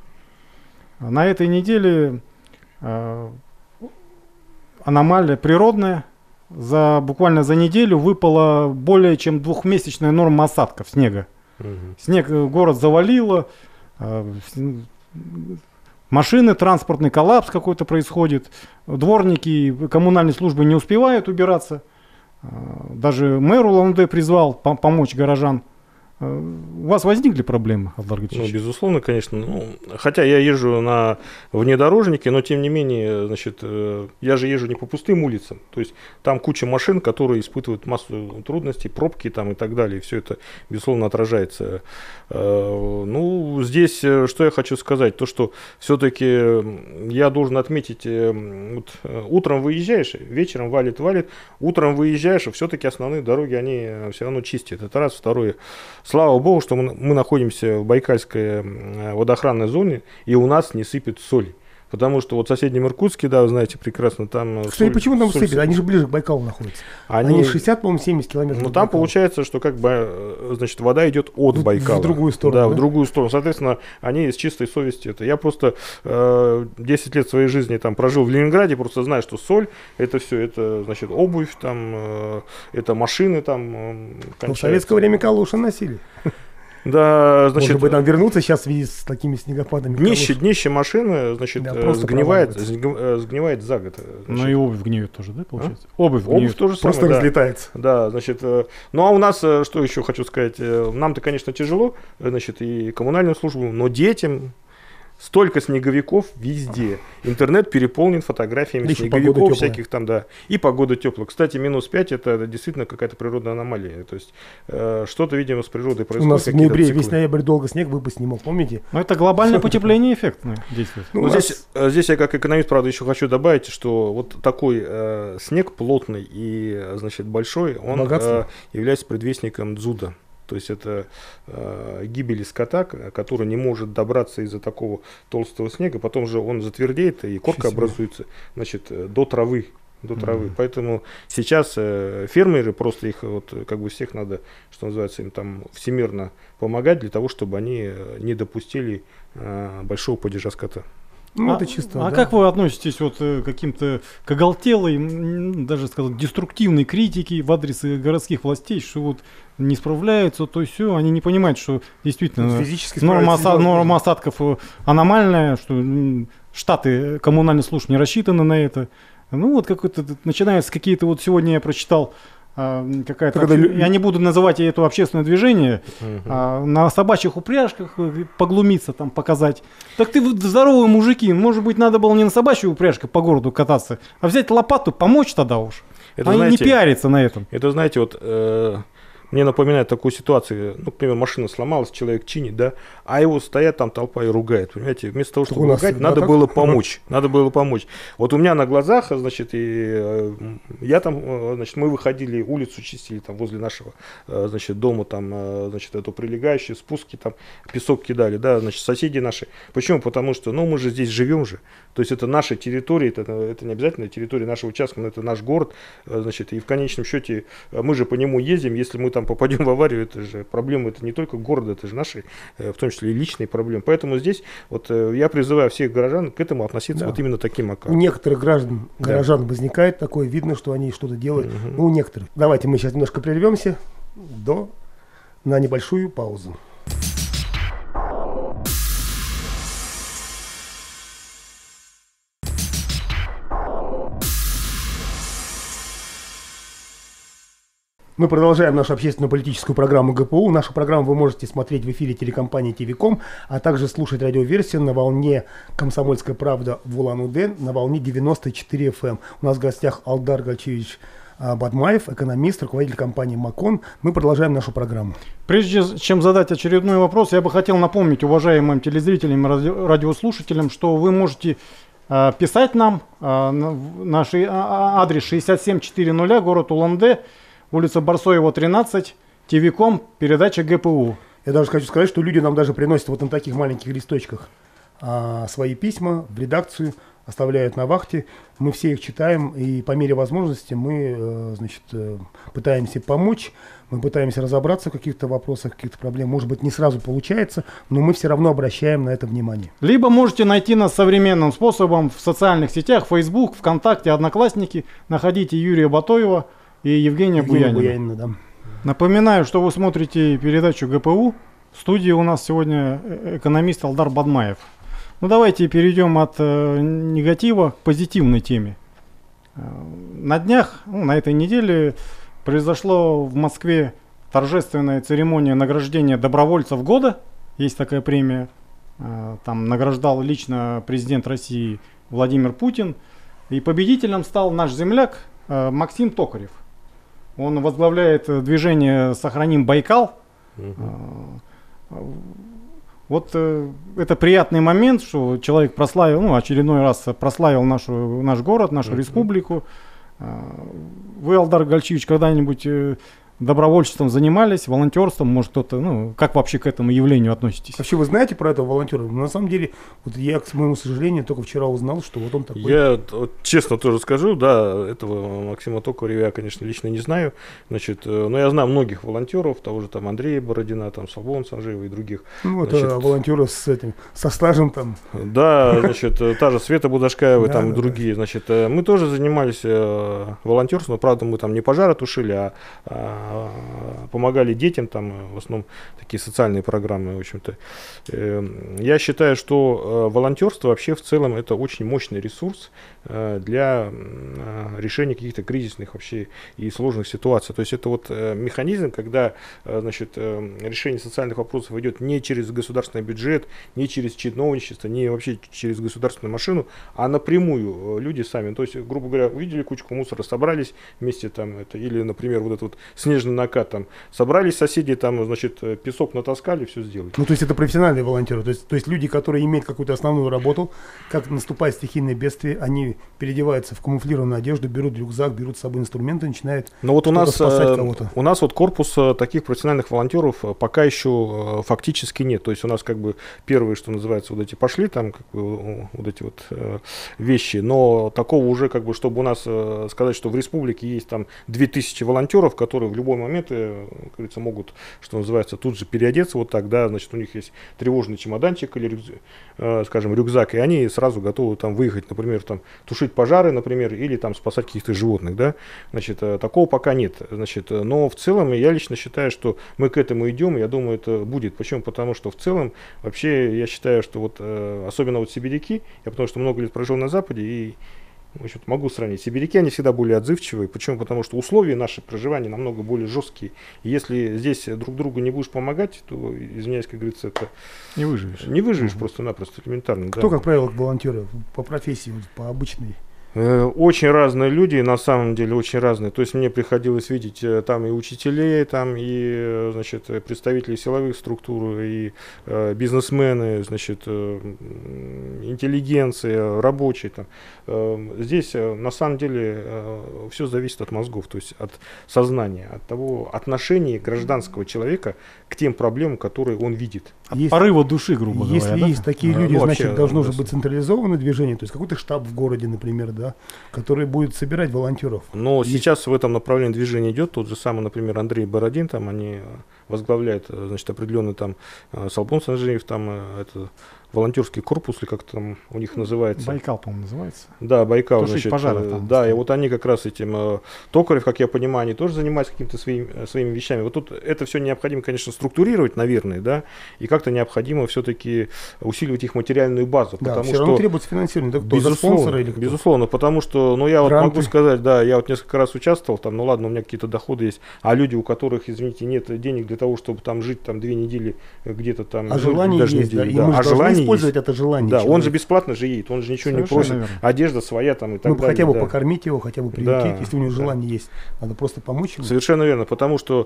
На этой неделе э, аномалия природная. За, буквально за неделю выпала более чем двухмесячная норма осадков снега. Угу. Снег город завалило, э, машины, транспортный коллапс какой-то происходит. Дворники, коммунальные службы не успевают убираться. Э, даже мэр Улан-Удэ призвал пом- помочь горожан. У вас возникли проблемы, Алдар Гатчевич? Ну, безусловно, конечно. Ну, хотя я езжу на внедорожнике, но тем не менее, значит, я же езжу не по пустым улицам. То есть там куча машин, которые испытывают массу трудностей, пробки там и так далее. И все это, безусловно, отражается. Ну, здесь что я хочу сказать, то что все-таки я должен отметить, вот, утром выезжаешь, вечером валит-валит, утром выезжаешь, и все-таки основные дороги, они все равно чистят. Это раз. Второе. Слава богу, что мы, мы находимся в Байкальской водоохранной зоне, и у нас не сыпет соль. Потому что вот в соседнем Иркутске, да, вы знаете прекрасно, там... Кстати, соль, почему там соль сыпет? Они же ближе к Байкалу находятся. Они, Они шестьдесят, по-моему, семьдесят километров. Ну, там получается, что как бы, значит, вода идет от в, Байкала. В другую сторону. Да, да, в другую сторону. Соответственно, они с чистой совестью это. Я просто э, десять лет своей жизни там прожил в Ленинграде, просто знаю, что соль, это все, это, значит, обувь, там, э, это машины там. Э, в советское время калоши носили. Да, значит, может быть, нам вернуться сейчас в связи с такими снегопадами. Днище, днище машины, значит, да, сгнивает, сгнивает за год. Значит. Ну и обувь гниет тоже, да, получается? А? Обувь гниет. Обувь тоже просто самое, разлетается. Да, да, значит, ну а у нас, что еще хочу сказать, нам-то, конечно, тяжело, значит, и коммунальную службу, но детям, столько снеговиков везде. Интернет переполнен фотографиями Еще снеговиков всяких там, да. И погода теплая. Кстати, минус пять это действительно какая-то природная аномалия. То есть э, что-то, видимо, с природой происходит. У нас в ноябре, весь ноябрь долго снег выпасть не мог, помните? Но это глобальное потепление эффектное действует. Ну, здесь, здесь я как экономист, правда, еще хочу добавить, что вот такой э, снег плотный и, значит, большой, он э, является предвестником дзуда. То есть это э, гибели скота, который не может добраться из-за такого толстого снега. Потом же он затвердеет, и корка Чуть образуется, значит, до травы. До травы. Mm-hmm. Поэтому сейчас э, фермеры, просто их вот, как бы всех надо, что называется, им там всемирно помогать для того, чтобы они не допустили э, большого падежа скота. Ну, а, это чисто, а да. как вы относитесь вот к каким-то к оголтелой, даже сказать, деструктивной критике в адрес городских властей, что вот не справляются, то все, они не понимают, что действительно норма, оса- норма осадков аномальная, что штаты коммунальных служб не рассчитаны на это. Ну вот какой-то начинаются какие-то, вот сегодня я прочитал, какая-то, Когда... я не буду называть это общественное движение, uh-huh. а, на собачьих упряжках поглумиться, там показать. Так ты здоровые мужики, может быть, надо было не на собачьей упряжке по городу кататься, а взять лопату, помочь тогда уж. Это, Они знаете, не пиарятся на этом. Это, знаете, вот э, мне напоминает такую ситуацию, ну, к примеру, машина сломалась, человек чинит, да, а его стоят там толпа и ругает, понимаете, вместо того, чтобы ругать, надо было помочь, надо было помочь. Вот у меня на глазах, значит, и я там, значит, мы выходили, улицу чистили там возле нашего, значит, дома, там, значит, эту прилегающие спуски, там, песок кидали, да, значит, соседи наши. Почему? Потому что, ну, мы же здесь живем же, то есть это наша территория, это, это не обязательно территория нашего участка, но это наш город, значит, и в конечном счете мы же по нему ездим, если мы там попадем в аварию, это же проблема, это не только города, это же наши, в том числе и личные проблемы. Поэтому здесь вот я призываю всех горожан к этому относиться, да, вот именно таким макаром. У некоторых граждан, горожан, да, возникает такое, видно, что они что-то делают. Угу. Ну, у некоторых. Давайте мы сейчас немножко прервемся до, на небольшую паузу. Мы продолжаем нашу общественно-политическую программу ГПУ. Нашу программу вы можете смотреть в эфире телекомпании ТВ ком, а также слушать радиоверсию на волне «Комсомольская правда» в Улан-Удэ на волне девяносто четыре эф эм. У нас в гостях Алдар Гальчевич Бадмаев, экономист, руководитель компании МАКОН. Мы продолжаем нашу программу. Прежде чем задать очередной вопрос, я бы хотел напомнить уважаемым телезрителям и ради- радиослушателям, что вы можете э, писать нам э, на наш э, адрес шестьдесят семь четыреста, город Улан-Удэ, улица Барсоева, тринадцать, ТВ ком, передача ГПУ. Я даже хочу сказать, что люди нам даже приносят вот на таких маленьких листочках а, свои письма в редакцию, оставляют на вахте. Мы все их читаем, и по мере возможности мы, э, значит, э, пытаемся помочь, мы пытаемся разобраться в каких-то вопросах, каких-то проблемах. Может быть, не сразу получается, но мы все равно обращаем на это внимание. Либо можете найти нас современным способом в социальных сетях, Facebook, ВКонтакте, Одноклассники. Находите Юрия Батоева и Евгения, Евгения Буянина. Буянина, да. Напоминаю, что вы смотрите передачу ГПУ. В студии у нас сегодня экономист Алдар Бадмаев. Ну давайте перейдем от э, негатива к позитивной теме. Э, на днях, ну, на этой неделе, произошло в Москве торжественная церемония награждения добровольцев года. Есть такая премия. Э, там награждал лично президент России Владимир Путин. И победителем стал наш земляк э, Максим Токарев. Он возглавляет движение «Сохраним Байкал». Угу. Вот э, это приятный момент, что человек прославил, ну, очередной раз прославил нашу, наш город, нашу uh-huh. республику. Э, вы, Алдар Гальчевич, когда-нибудь э, добровольчеством занимались, волонтерством, может кто-то, ну, как вообще к этому явлению относитесь? Вообще вы знаете про этого волонтера? На самом деле, вот я, к моему сожалению, только вчера узнал, что вот он такой. Я вот, честно тоже скажу, да, этого Максима Токарева я, конечно, лично не знаю, значит, но я знаю многих волонтеров, того же там Андрея Бородина, там Славона Санжеева и других. Ну, это значит, волонтеры с этим, со стажем там. Да, значит, та же Света Будашкаева, там и другие, значит, мы тоже занимались волонтерством, правда, мы там не пожары тушили, а помогали детям, там в основном такие социальные программы, в общем-то. Я считаю, что волонтерство вообще в целом это очень мощный ресурс для решения каких-то кризисных вообще и сложных ситуаций. То есть это вот механизм, когда, значит, решение социальных вопросов идет не через государственный бюджет, не через чиновничество, не вообще через государственную машину, а напрямую люди сами. То есть, грубо говоря, увидели кучку мусора, собрались вместе там, это, или, например, вот этот вот снежный накат, там, собрались соседи, там, значит, песок натаскали, все сделали. Ну, то есть это профессиональные волонтеры, то есть, то есть люди, которые имеют какую-то основную работу, как наступает стихийное бедствие, они переодеваются в камуфлированную одежду, берут рюкзак, берут с собой инструменты, начинают Но вот у нас, спасать кого-то. У нас вот корпус таких профессиональных волонтеров пока еще фактически нет. То есть у нас как бы первые, что называется, вот эти пошли там как бы, вот эти вот вещи, но такого уже как бы, чтобы у нас сказать, что в республике есть там две тысячи волонтеров, которые в любой момент, как говорится, могут, что называется, тут же переодеться вот так, да, значит, у них есть тревожный чемоданчик или, рюкзак, скажем, рюкзак, и они сразу готовы там выехать, например, там тушить пожары, например, или там спасать каких-то животных, да, значит, такого пока нет, значит, но в целом я лично считаю, что мы к этому идем, я думаю, это будет. Почему? Потому что в целом, вообще, я считаю, что вот, особенно вот сибиряки, я потому что много лет прожил на Западе, и в общем, могу сравнить. Сибиряки, они всегда более отзывчивые. Почему? Потому что условия наши проживания намного более жесткие. И если здесь друг другу не будешь помогать, то, извиняюсь, как говорится, это... Не выживешь. Не выживешь угу. просто-напросто, элементарно. Кто, да. как правило, волонтеры по профессии, по обычной? Очень разные люди, на самом деле очень разные. То есть мне приходилось видеть там и учителей, там и, значит, представителей силовых структур, и э, бизнесмены, значит, э, интеллигенция, рабочие. Там. Э, здесь э, на самом деле э, все зависит от мозгов, то есть от сознания, от того отношения гражданского человека к тем проблемам, которые он видит. От есть, порыва души, грубо если говоря. Если есть да? такие а, люди, ну, значит, вообще, должно да, же быть централизованное движение, то есть какой-то штаб в городе, например, да, который будет собирать волонтеров. Но есть... сейчас в этом направлении движение идет. Тот же самый, например, Андрей Бородин, там они возглавляют, значит, определенный там Солбон Санжиев, там это волонтерский корпус, или как там у них называется. Байкал, по-моему, называется. Да, Байкал. Тушить значит, пожары там. Да, и вот они как раз этим, Токарев, как я понимаю, они тоже занимаются какими-то своими, своими вещами. Вот тут это все необходимо, конечно, структурировать, наверное, да, и как-то необходимо все-таки усиливать их материальную базу. Да, потому все что равно требуется финансирование. Да, кто, безусловно, спонсоры или кто? Безусловно, потому что, ну, я вот Гранты. могу сказать, да, я вот несколько раз участвовал, там, ну ладно, у меня какие-то доходы есть, а люди, у которых, извините, нет денег для того, чтобы там жить там две недели где-то там. А желание даже есть, недели, да, да. и мы а же должны использовать есть. это желание. Да, человека. он же бесплатно же едет, он же ничего Совершенно не просит, верно. одежда своя там и так ну, далее. хотя бы да. покормить его, хотя бы приютить, Да, если у него да. желание есть. Надо просто помочь ему. Совершенно верно, потому что,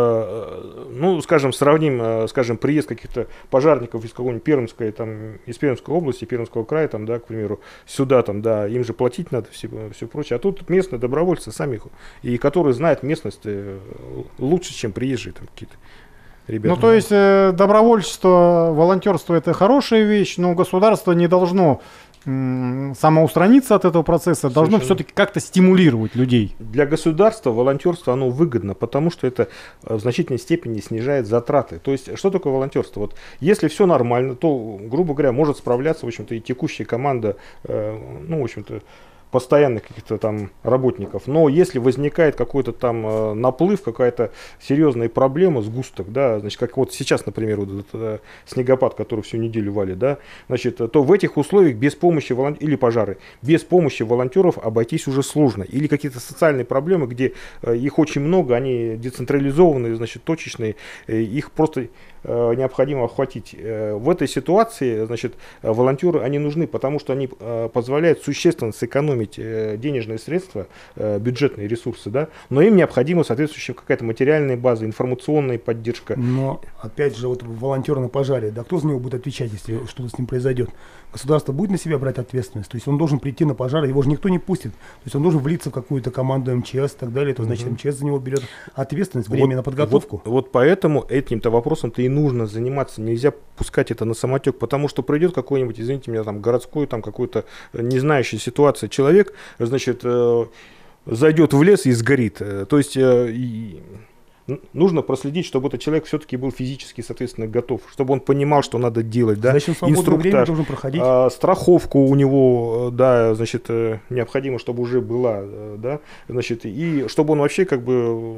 э, ну, скажем, сравним, э, скажем, приезд каких-то пожарников из какой-нибудь Пермской, там, из Пермской области, Пермского края, там, да, к примеру, сюда, там, да, им же платить надо, все, все прочее. А тут местные добровольцы сами, и которые знают местность э, лучше, чем приезжие там какие-то. Ребята. Ну, то есть э, добровольчество, волонтерство — это хорошая вещь, но государство не должно м- самоустраниться от этого процесса, должно Совершенно. все-таки как-то стимулировать людей. Для государства волонтерство, оно выгодно, потому что это в значительной степени снижает затраты. То есть, что такое волонтерство? Вот, если все нормально, то, грубо говоря, может справляться, в общем-то, и текущая команда, э, ну, в общем-то, постоянных каких-то там работников. Но если возникает какой-то там э, наплыв, какая-то серьезная проблема, сгусток, да, значит, как вот сейчас, например, вот этот э, снегопад, который всю неделю валит, да, значит, то в этих условиях без помощи волонтеров, или пожары, без помощи волонтеров обойтись уже сложно. Или какие-то социальные проблемы, где э, их очень много, они децентрализованные, значит, точечные, э, их просто э, необходимо охватить. Э, в этой ситуации, значит, волонтеры, они нужны, потому что они э, позволяют существенно сэкономить денежные средства, бюджетные ресурсы, да, но им необходима соответствующая какая-то материальная база, информационная поддержка. Но, опять же, вот волонтер на пожаре, да, кто за него будет отвечать, если что-то с ним произойдет? Государство будет на себя брать ответственность? То есть он должен прийти на пожар, его же никто не пустит. То есть он должен влиться в какую-то команду эм че эс и так далее, то значит эм че эс за него берет ответственность, время вот, на подготовку. Вот, вот поэтому этим-то вопросом-то и нужно заниматься, нельзя пускать это на самотек, потому что придет какой-нибудь, извините меня, там городской, там какой-то не знающий ситуации человек, Человек, значит, э, зайдет в лес и сгорит. То есть, э, и, нужно проследить, чтобы этот человек все-таки был физически, соответственно, готов, чтобы он понимал, что надо делать, да, Значит, инструктаж, должен проходить. А, страховку у него, да, значит, необходимо, чтобы уже была, да, значит, и чтобы он вообще как бы,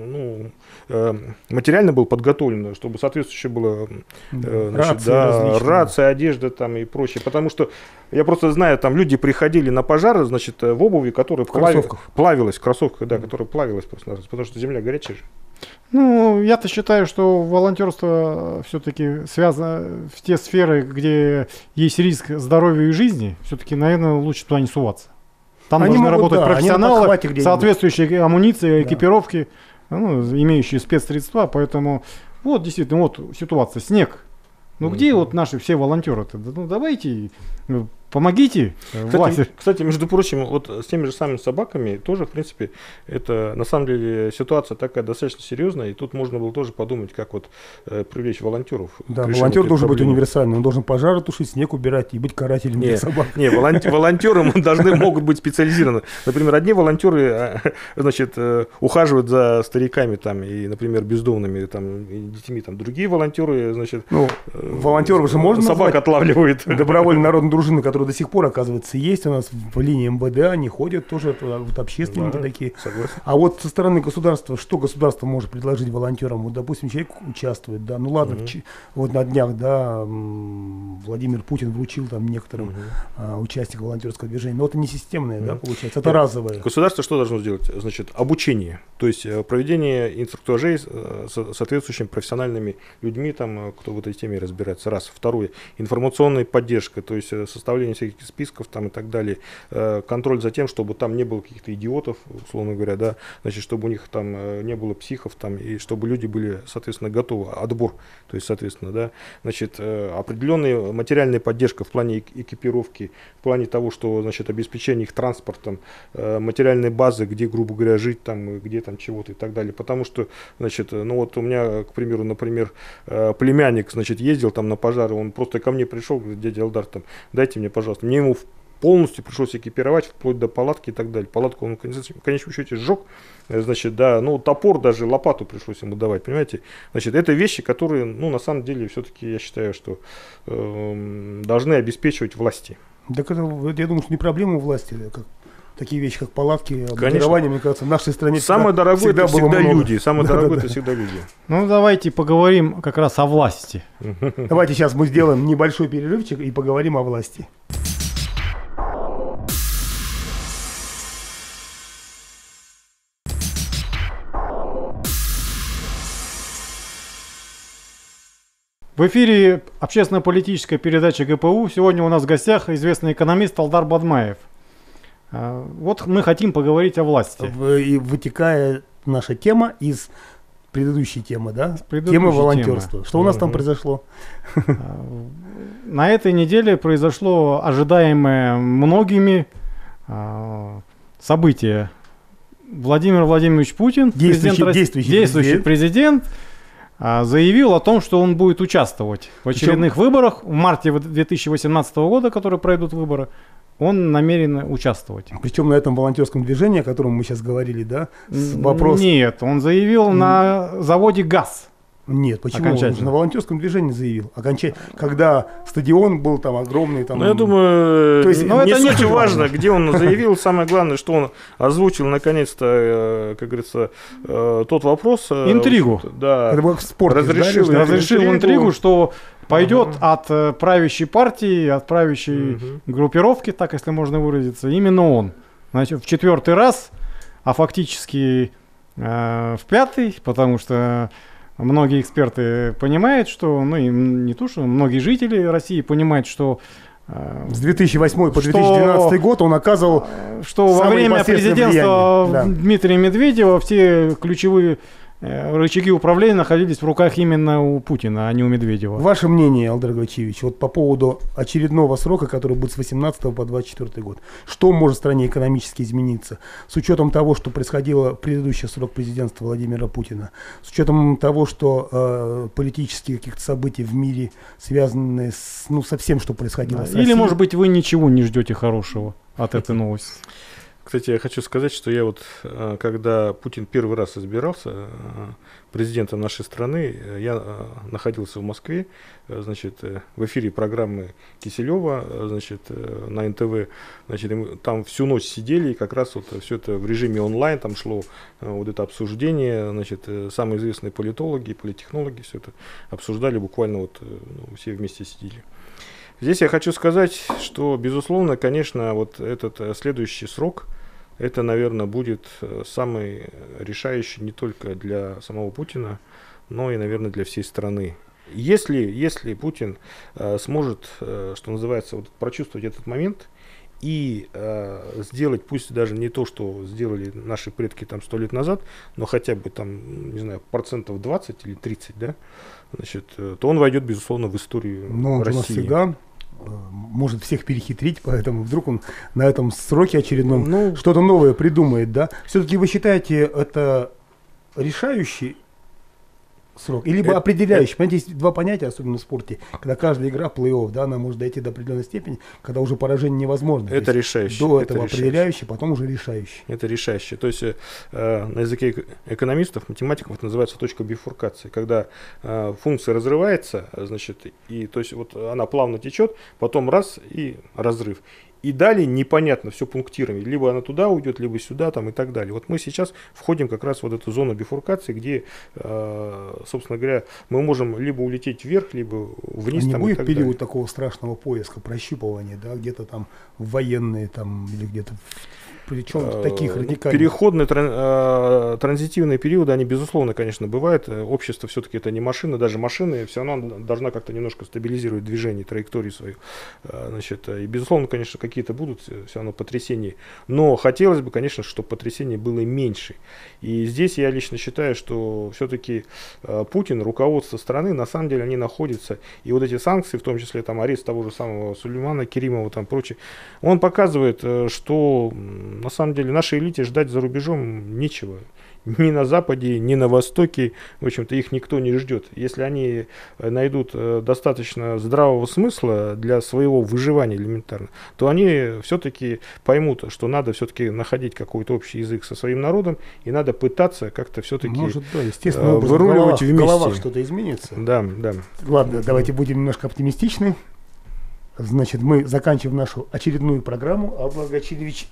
ну, материально был подготовлен, чтобы соответствующе было, значит, рации, да, рация, одежда там и прочее, потому что я просто знаю, там люди приходили на пожары, значит, в обуви, которая плави, плавилась, в кроссовках, да, которая плавилась просто, потому что земля горячая же. Ну, я-то считаю, что волонтерство все-таки связано в те сферы, где есть риск здоровью и жизни, все-таки, наверное, лучше туда не суваться. Там они должны могут, работать да, профессионалы, соответствующие амуниции, экипировки, да. ну, имеющие спецсредства, поэтому вот действительно вот ситуация, снег. Ну mm-hmm. где вот наши все волонтеры-то? Ну давайте, помогите кстати, кстати, между прочим, вот с теми же самыми собаками тоже, в принципе, это на самом деле ситуация такая достаточно серьезная, и тут можно было тоже подумать, как вот э, привлечь волонтеров. Да, волонтер должен проблемы. быть универсальным, он должен пожары тушить, снег убирать и быть карателем для собак. Не, волонтеры должны могут быть специализированы. Например, одни волонтеры, значит, ухаживают за стариками там и, например, бездомными там детьми, там другие волонтеры, значит, волонтеров же можно собак отлавливают. Добровольные народные дружины, которые до сих пор, оказывается, есть у нас в линии эм вэ дэ, они ходят тоже, вот общественники да, такие. Согласен. А вот со стороны государства, что государство может предложить волонтерам? Вот, допустим, человек участвует, да, ну ладно, угу. ч- вот на днях, да, Владимир Путин вручил там некоторым угу. а, участникам волонтерского движения, но это не системное, угу. да, получается, это Нет. разовое. Государство что должно сделать? Значит, обучение, то есть проведение инструктажей с соответствующими профессиональными людьми, там, кто в этой теме разбирается, раз. Второе, информационная поддержка, то есть составление всяких списков там и так далее, контроль за тем, чтобы там не было каких-то идиотов, условно говоря, да, значит, чтобы у них там не было психов там, и чтобы люди были, соответственно, готовы, отбор, то есть, соответственно, да, значит, определенная материальная поддержка в плане экипировки, в плане того, что, значит, обеспечение их транспортом, материальной базы, где, грубо говоря, жить там, где там чего-то и так далее, потому что, значит, ну вот у меня, к примеру, например, племянник, значит, ездил там на пожары, он просто ко мне пришел, говорит, дядя Элдар, там, дайте мне, пожалуйста, мне ему полностью пришлось экипировать, вплоть до палатки и так далее. Палатку он, в конечном счете, сжег, значит, да, ну, топор, даже лопату пришлось ему давать, понимаете? Значит, это вещи, которые, ну, на самом деле, все-таки, я считаю, что э, должны обеспечивать власти. Так это, я думаю, что не проблема у власти, как такие вещи, как палатки, обмундирование, мне кажется, в нашей стране самое всегда, дорогое всегда это всегда много. люди. Самое да, дорогое да, это да. всегда люди. Ну, давайте поговорим как раз о власти. Давайте сейчас мы сделаем небольшой перерывчик и поговорим о власти. В эфире общественно-политическая передача гэ пэ у. Сегодня у нас в гостях известный экономист Элдар Бадмаев. Вот мы хотим поговорить о власти. И вытекая наша тема из предыдущей темы, да? Темы волонтерства. Темы. Что у нас там произошло? На этой неделе произошло ожидаемое многими событие. Владимир Владимирович Путин, действующий, президент, действующий, действующий президент, президент заявил о том, что он будет участвовать в очередных Причем... выборах в марте две тысячи восемнадцатого года, которые пройдут выборы. Он намерен участвовать. Причем на этом волонтерском движении, о котором мы сейчас говорили, да? Вопрос... Нет, он заявил mm. на заводе ГАЗ. Нет, почему? Он же на волонтерском движении заявил. Окончательно. Когда стадион был там огромный. Там, ну, я думаю, то есть, ну, не суть важно, где он заявил. Самое главное, что он озвучил наконец-то, как говорится, тот вопрос. Интригу. Да. Спорт, разрешил, да, разрешил интригу, интригу, что пойдет uh-huh. от э, правящей партии, от правящей uh-huh. группировки, так если можно выразиться, именно он. Значит, в четвертый раз, а фактически э, в пятый, потому что многие эксперты понимают, что, ну и не то, что многие жители России понимают, что э, с две тысячи восьмого по две тысячи двенадцатый год он оказывал, что во время президентства да. Дмитрия Медведева все ключевые рычаги управления находились в руках именно у Путина, а не у Медведева. Ваше мнение, Элдар Гачевич, вот по поводу очередного срока, который будет с восемнадцатого по двадцать четвёртый год. Что может в стране экономически измениться? С учетом того, что происходило в предыдущий срок президентства Владимира Путина, с учетом того, что э, политические каких-то события в мире связаны с, ну, со всем, что происходило. Да. Или, может быть, вы ничего не ждете хорошего от этой новости? Кстати, я хочу сказать, что я вот, когда Путин первый раз избирался президентом нашей страны, я находился в Москве, значит, в эфире программы Киселева, значит, на эн тэ вэ, значит, мы там всю ночь сидели, и как раз вот все это в режиме онлайн, там шло вот это обсуждение, значит, самые известные политологи, политтехнологи все это обсуждали, буквально вот, ну, все вместе сидели. Здесь я хочу сказать, что, безусловно, конечно, вот этот следующий срок, это, наверное, будет самый решающий не только для самого Путина, но и, наверное, для всей страны. Если, если Путин э, сможет, э, что называется, вот, прочувствовать этот момент и э, сделать, пусть даже не то, что сделали наши предки там сто лет назад, но хотя бы там, не знаю, процентов двадцать или тридцать, да, значит, э, то он войдет, безусловно, в историю но он России. У нас всегда может всех перехитрить, поэтому вдруг он на этом сроке очередном ну, что-то новое придумает, да? Все-таки вы считаете это решающий срок, или либо определяющий? Понимаете, есть два понятия, особенно в спорте, когда каждая игра плей-офф, да, она может дойти до определенной степени, когда уже поражение невозможно. Это решающий. До это этого решающий. Определяющий, потом уже решающий. Это решающий. То есть э, на языке экономистов, математиков это называется точка бифуркации, когда э, функция разрывается, значит, и то есть вот она плавно течет, потом раз и разрыв. И далее непонятно, все пунктирами. Либо она туда уйдет, либо сюда, там, и так далее. Вот мы сейчас входим как раз в вот эту зону бифуркации, где, э, собственно говоря, мы можем либо улететь вверх, либо вниз. А там, не будет и так период далее. такого страшного поиска, прощупывания, да, где-то там военные, там, или где-то... Причем таких радикальных. Переходные, тран, транзитивные периоды, они, безусловно, конечно, бывают. Общество все-таки это не машина, даже машина все равно должна как-то немножко стабилизировать движение, траекторию свою. Значит, и, безусловно, конечно, какие-то будут все равно потрясения. Но хотелось бы, конечно, чтобы потрясений было меньше. И здесь я лично считаю, что все-таки Путин, руководство страны, на самом деле, они находятся. И вот эти санкции, в том числе там арест того же самого Сулеймана Керимова, там прочее, он показывает, что на самом деле нашей элите ждать за рубежом нечего. Ни на Западе, ни на Востоке, в общем-то, их никто не ждет. Если они найдут достаточно здравого смысла для своего выживания элементарно, то они все-таки поймут, что надо все-таки находить какой-то общий язык со своим народом, и надо пытаться как-то все-таки Может, да, естественно, выруливать вместе. В головах что-то изменится. Да, да. Ладно, давайте будем немножко оптимистичны. Значит, мы заканчиваем нашу очередную программу. Абдулла Гачилевич,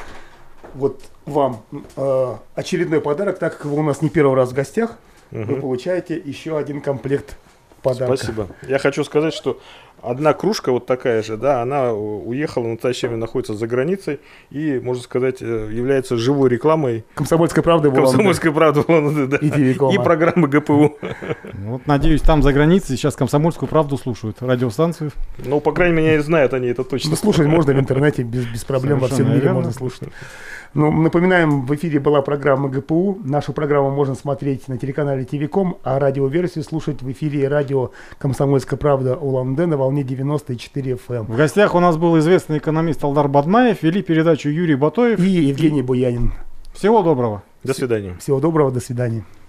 вот вам э, очередной подарок, так как вы у нас не первый раз в гостях, угу. Вы получаете еще один комплект подарка. Спасибо. Я хочу сказать, что одна кружка вот такая же, да, она уехала, на настоящее время находится за границей и, можно сказать, является живой рекламой «Комсомольской правды» в «Комсомольской правды» в Улан-Удэ, да. и, и программы гэ пэ у. Вот, надеюсь, там за границей сейчас «Комсомольскую правду» слушают, радиостанцию. Ну, по крайней мере, знают они это точно. Ну, слушать можно в интернете без, без проблем, во всем мире можно слушать. Ну, напоминаем, в эфире была программа гэ пэ у. Нашу программу можно смотреть на телеканале ти ви ком, а радиоверсию слушать в эфире радио «Комсомольская правда» Улан-Удэ на волне девяносто четыре эф эм. В гостях у нас был известный экономист Алдар Бадмаев, вели передачу Юрий Батоев и Евгений Буянин. Всего доброго. До свидания. Всего доброго, до свидания.